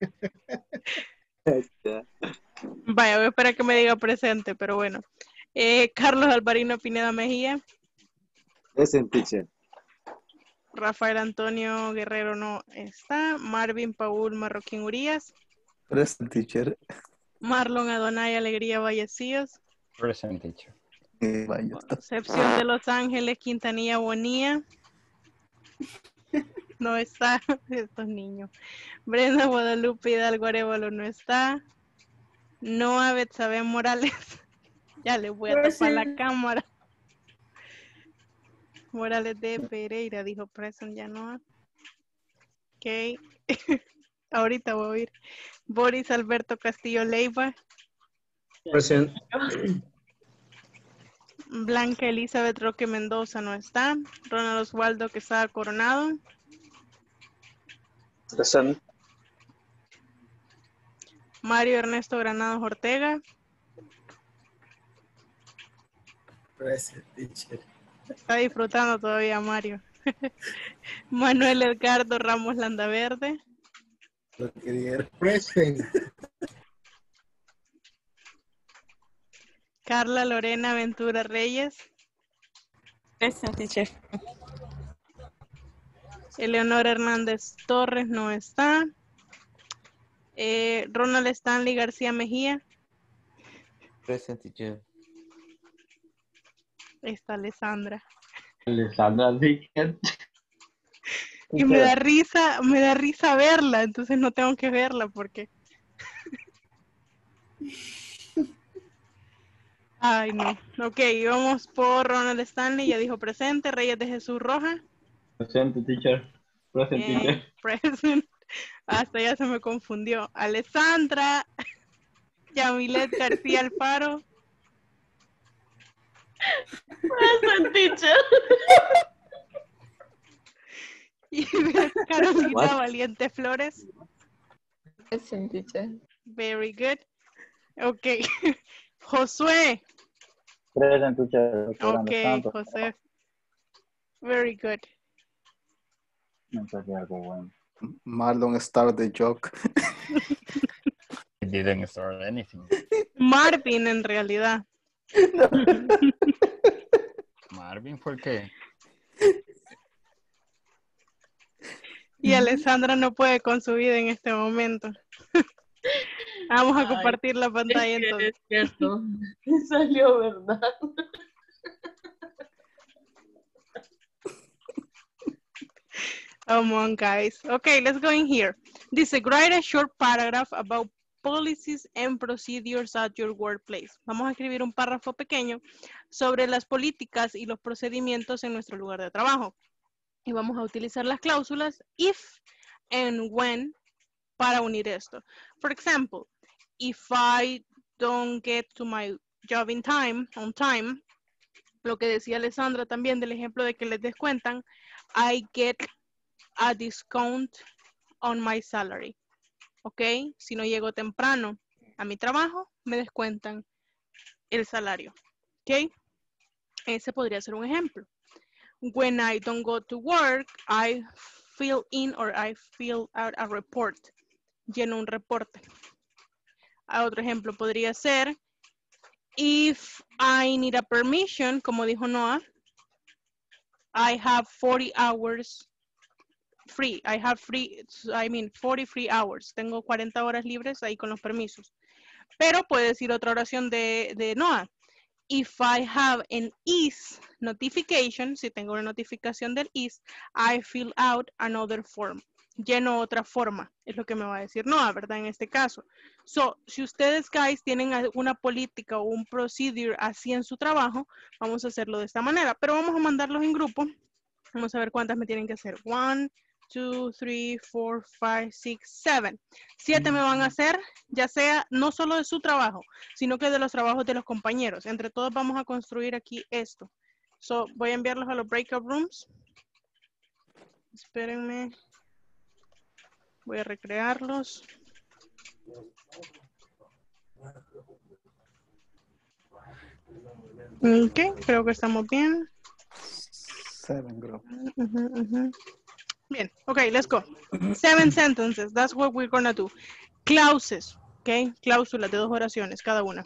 Vaya, voy a esperar que me diga presente, pero bueno. Eh, Carlos Alvarino Pineda Mejía. Present, teacher. Rafael Antonio Guerrero no está. Marvin Paul Marroquín Urias. Present, teacher. Marlon Adonai Alegría Vallecillos. Present, teacher. Eh, vaya, está. Concepción de Los Ángeles Quintanilla Bonilla. No está. Estos niños. Brenda Guadalupe Hidalgo Arevalo no está. Noa Betsabe Morales. Ya le voy a tapar la cámara. Morales de Pereira dijo present, ya no. Ok. Ahorita voy a oír. Boris Alberto Castillo Leiva. Present. Blanca Elizabeth Roque Mendoza no está. Ronald Osvaldo Quesada Coronado. Present. Mario Ernesto Granados Ortega. Present, teacher. Está disfrutando todavía Mario. Manuel Edgardo Ramos Landaverde. Lo quería. Present. Carla Lorena Ventura Reyes. Present, teacher. Eleonora Hernández Torres no está. Eh, Ronald Stanley García Mejía. Present, teacher. Está Alessandra. Alessandra Dickens. Y me da risa, me da risa verla, entonces no tengo que verla porque. Ay, no. Ok, vamos por Ronald Stanley, ya dijo presente. Reyes de Jesús Roja. Presente, teacher. Present, Bien, teacher. present. Hasta ya se me confundió. Alessandra. Yamilet García Alfaro. Present, teacher. Y Carolina What? Valiente Flores. Present, teacher. Very good. Ok. Josué. Present, teacher. Ok, José. Very good. No sé si algo bueno. Marlon started the joke. I didn't start anything. Marvin en realidad. Marvin fue el que. Y Alessandra no puede con su vida en este momento. Vamos a Ay, compartir la pantalla es que entonces. es cierto. Salió verdad. Come on, guys. Okay, let's go in here. Dice, write a short paragraph about policies and procedures at your workplace. Vamos a escribir un párrafo pequeño sobre las políticas y los procedimientos en nuestro lugar de trabajo. Y vamos a utilizar las cláusulas if and when para unir esto. For example, if I don't get to my job in time, on time, lo que decía Alessandra también del ejemplo de que les descuentan, I get a discount on my salary. ¿Ok? Si no llego temprano a mi trabajo, me descuentan el salario. ¿Ok? Ese podría ser un ejemplo. When I don't go to work, I fill in or I fill out a report. Lleno un reporte. A otro ejemplo podría ser, if I need a permission, como dijo Noah, I have forty hours free. I have free, I mean forty free hours. Tengo cuarenta horas libres ahí con los permisos. Pero puede decir otra oración de, de Noah. If I have an is notification, si tengo una notificación del is, I fill out another form. Lleno otra forma, es lo que me va a decir Noah, ¿verdad? En este caso. So, si ustedes, guys, tienen alguna política o un procedure así en su trabajo, vamos a hacerlo de esta manera. Pero vamos a mandarlos en grupo. Vamos a ver cuántas me tienen que hacer. One, two, three, four, five, six, seven. Siete me van a hacer, ya sea no solo de su trabajo, sino que de los trabajos de los compañeros. Entre todos vamos a construir aquí esto. So, voy a enviarlos a los breakout rooms. Espérenme. Voy a recrearlos. Ok, creo que estamos bien. Seven group. Uh-huh, uh-huh. Bien, okay, let's go. Seven sentences, that's what we're gonna do. Clauses, okay, cláusulas de dos oraciones cada una.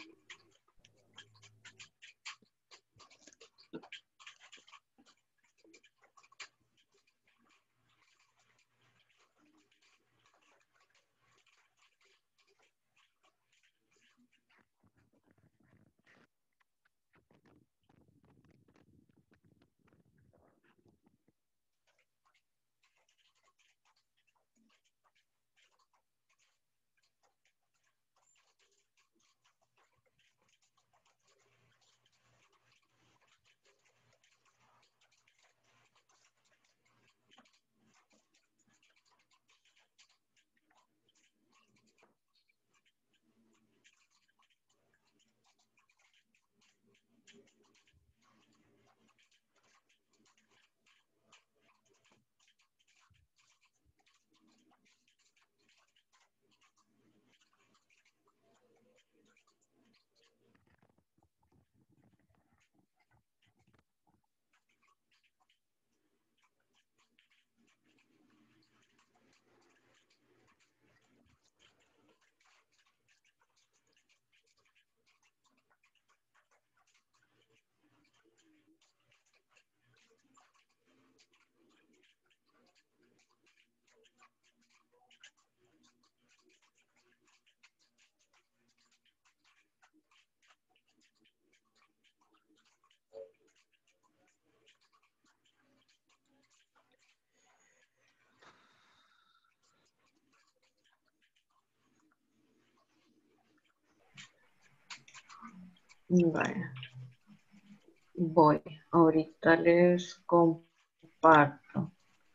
Vaya. Voy. Ahorita les comparto.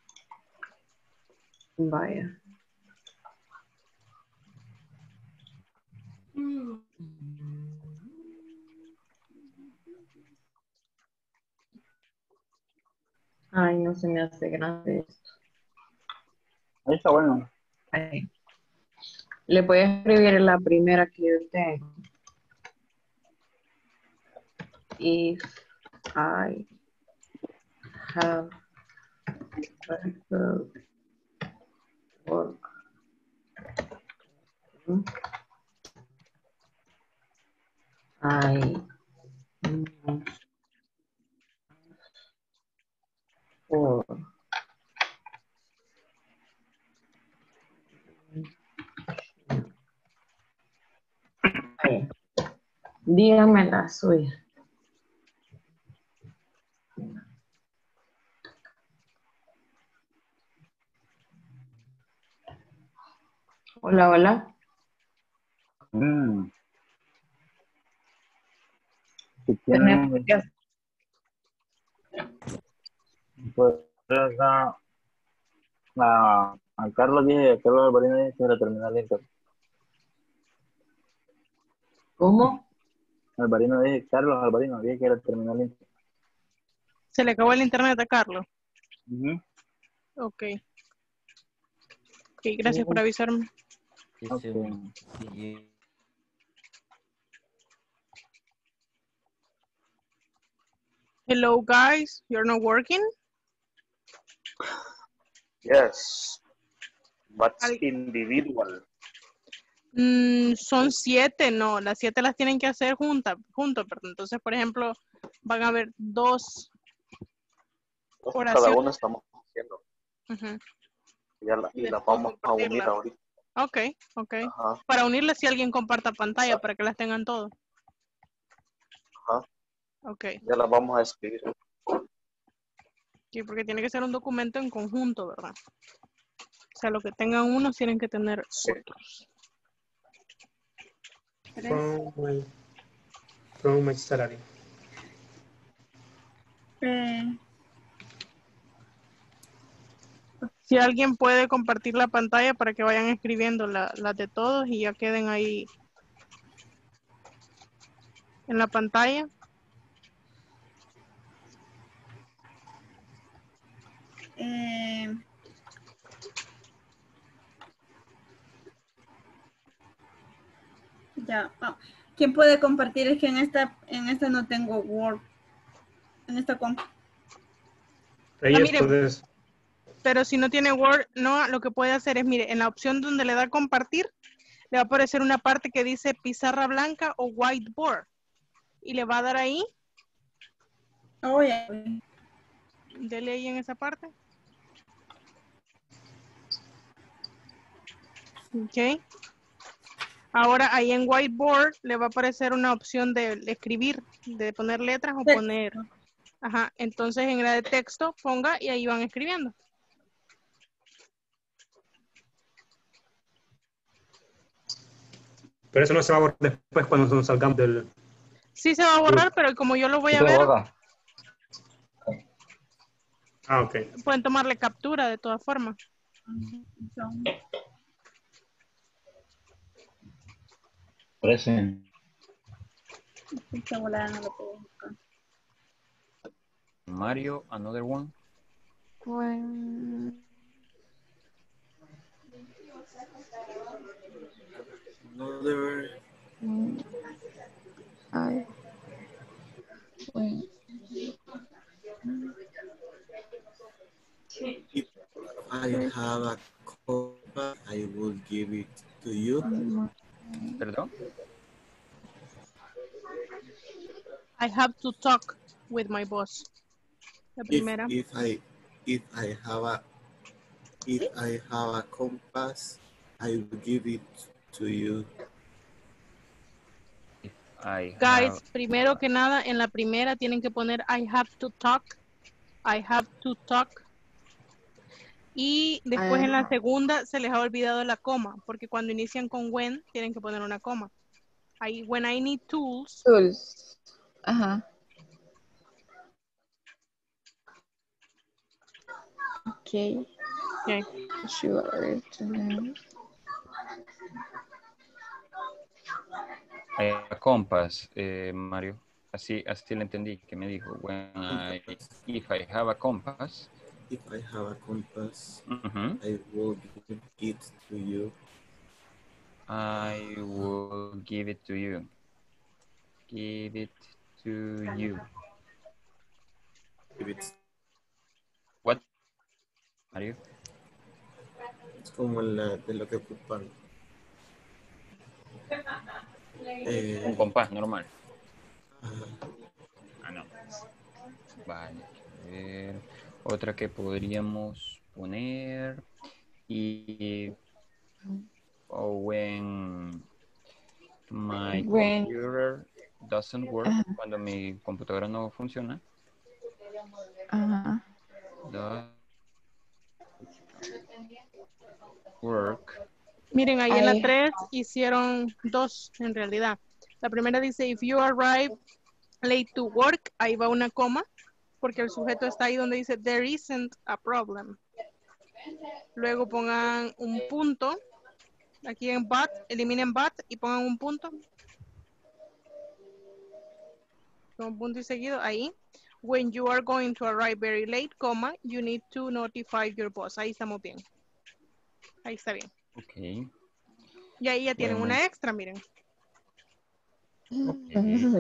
Vaya. Ay, no se me hace grande esto. Ahí está bueno. Ahí. Le voy a escribir la primera que yo tengo. If I have to work I must for dígame la suya. Hola, hola. Mm. Si Tenemos tienen, que hacer- pues, a, a, a Carlos dije, a Carlos Alvarino dije que era terminal Inter. ¿Cómo? Alvarino dije, Carlos Alvarino dije que era terminal Inter. Se le acabó el internet a Carlos. Ujú. Ok. Ok, gracias por avisarme. Okay. Hello, guys. You're not working? Yes, but Are- individual. Mm, son siete, no, las siete las tienen que hacer juntas, juntos, perdón. Entonces, por ejemplo, van a haber dos Cada oraciones. una estamos haciendo. Ujú. Y, ya la- y las Después vamos a unir compartirla. ahorita. Ok, ok. Ajá. Para unirlas si alguien comparta pantalla, para que las tengan todos. Ajá. Ok. Ya las vamos a escribir. Sí, porque tiene que ser un documento en conjunto, ¿verdad? O sea, lo que tengan unos tienen que tener otros. From my, from my salary. Eh, Si alguien puede compartir la pantalla para que vayan escribiendo la- las de todos y ya queden ahí en la pantalla. eh, ya. Ah, ¿quién puede compartir? Es que en esta, en esta no tengo Word. En esta comp. Ahí Ah, es miren, puedes. pero si no tiene Word, no, lo que puede hacer es, mire, en la opción donde le da compartir, le va a aparecer una parte que dice pizarra blanca o whiteboard. Y le va a dar ahí. Oh, ya. Dele ahí en esa parte. Ok. Ahora ahí en whiteboard le va a aparecer una opción de escribir, de poner letras o poner. Ajá. Entonces en la de texto ponga y ahí van escribiendo. Pero eso no se va a borrar después cuando nos salgamos del... Sí se va a borrar, pero como yo lo voy a ¿Se ver, borra? Ah, ok. pueden tomarle captura de todas formas. Present. Esta volada no lo puedo buscar. Mario, another one. When Another. when I when If I have a copa, I will give it to you. Perdón. I have to talk with my boss. La If, primera. if I if I have a if I have a compass, I will give it to you. I Guys, have... primero que nada, en la primera tienen que poner I have to talk. I have to talk. Y después I- en la segunda se les ha olvidado la coma, porque cuando inician con when tienen que poner una coma. Ahí, when I need tools. tools. Ajá. Okay. Okay. Sure. A compass, eh, Mario. Así, así le entendí que me dijo. When I, if I have a compass. If I have a compass, uh-huh. I will give it to you. I will give it to you. Give it to you. Give it. What? Mario. Es como la de lo que ocupan. Eh, Un compás normal. uh, Ah, no. Vale. A ver. Otra que podríamos poner. Y. Oh, when my When- computer doesn't work. Ajá. Cuando mi computadora no funciona. Ajá. Does work. Miren, ahí en la I- tres hicieron dos en realidad. La primera dice, if you arrive late to work, ahí va una coma, porque el sujeto está ahí donde dice, there isn't a problem. Luego pongan un punto, aquí en but, eliminen but y pongan un punto. Con un punto y seguido, ahí. When you are going to arrive very late, coma, you need to notify your boss. Ahí estamos bien. Ahí está bien. Ok. Y ahí ya tienen Bueno. una extra, miren. Ujú.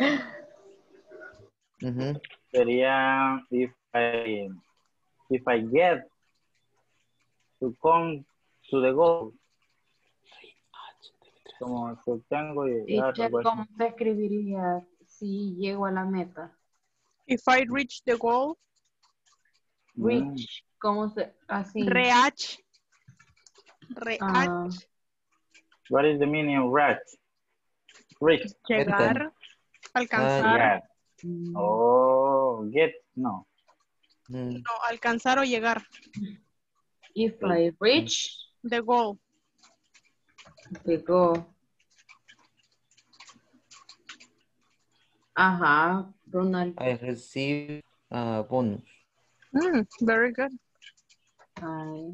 Sería if I if I get to come to the goal. como que tengo y Teacher, algo así. ¿cómo se escribiría si llego a la meta? If I reach the goal. Reach, ¿cómo se, así? Reach. Reach. Ah, What is the meaning of reach? Reach. Llegar. Ah, Alcanzar. llegar. Oh, get, no. No, alcanzar o llegar. if I reach The goal. the goal. Ajá, Ronald. I receive a bonus. Mm, very good. I,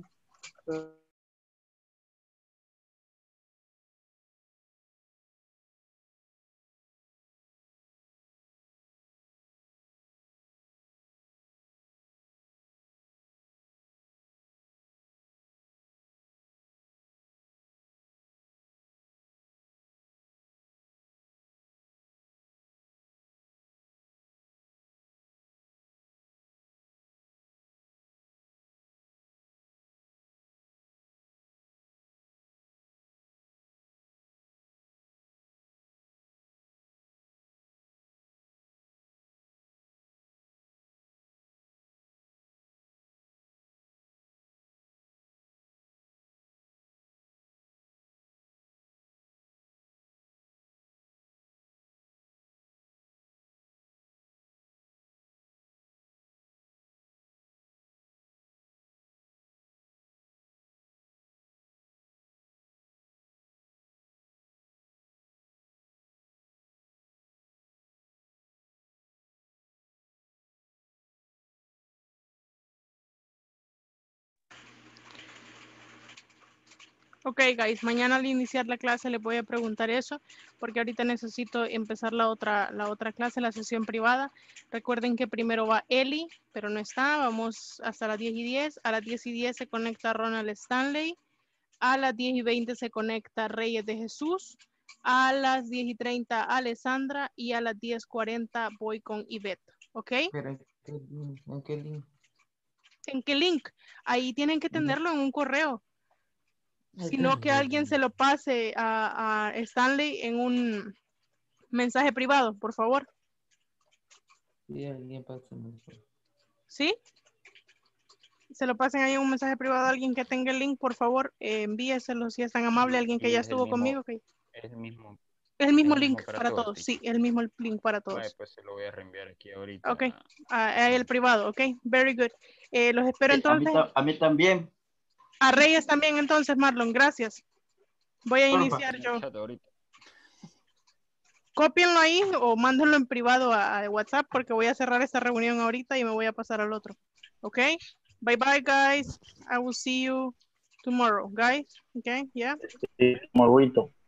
Ok, guys, mañana al iniciar la clase les voy a preguntar eso, porque ahorita necesito empezar la otra, la otra clase, la sesión privada. Recuerden que primero va Eli, pero no está, vamos hasta las diez y diez. A las diez y diez se conecta Ronald Stanley. A las diez y veinte se conecta Reyes de Jesús. A las diez y treinta Alessandra y a las diez cuarenta voy con Ivette, ¿ok? Pero ¿en qué link? ¿En qué link? ¿En qué link? Ahí tienen que tenerlo en un correo. Sino que Ok. alguien se lo pase a, a Stanley en un mensaje privado, por favor. Sí, alguien pasa mejor. ¿Sí? Se lo pasen ahí en un mensaje privado a alguien que tenga el link, por favor, eh, envíeselo si es tan amable, alguien que Y ya es el estuvo mismo, conmigo. Okay. es el mismo, Es el mismo es el link mismo para, para todos, todos, sí, el mismo link para todos. Vale, pues se lo voy a reenviar aquí ahorita. Ok, a, a el privado, ok, very good. Eh, los espero Eh, a, mí, entonces. ta- a mí también. A Reyes también entonces, Marlon, gracias. Voy a Porfa. iniciar yo. Chat ahorita. Cópienlo ahí o mándenlo en privado a, a WhatsApp porque voy a cerrar esta reunión ahorita y me voy a pasar al otro. Ok, bye bye guys. I will see you tomorrow, guys. Okay, yeah. Sí, morrito.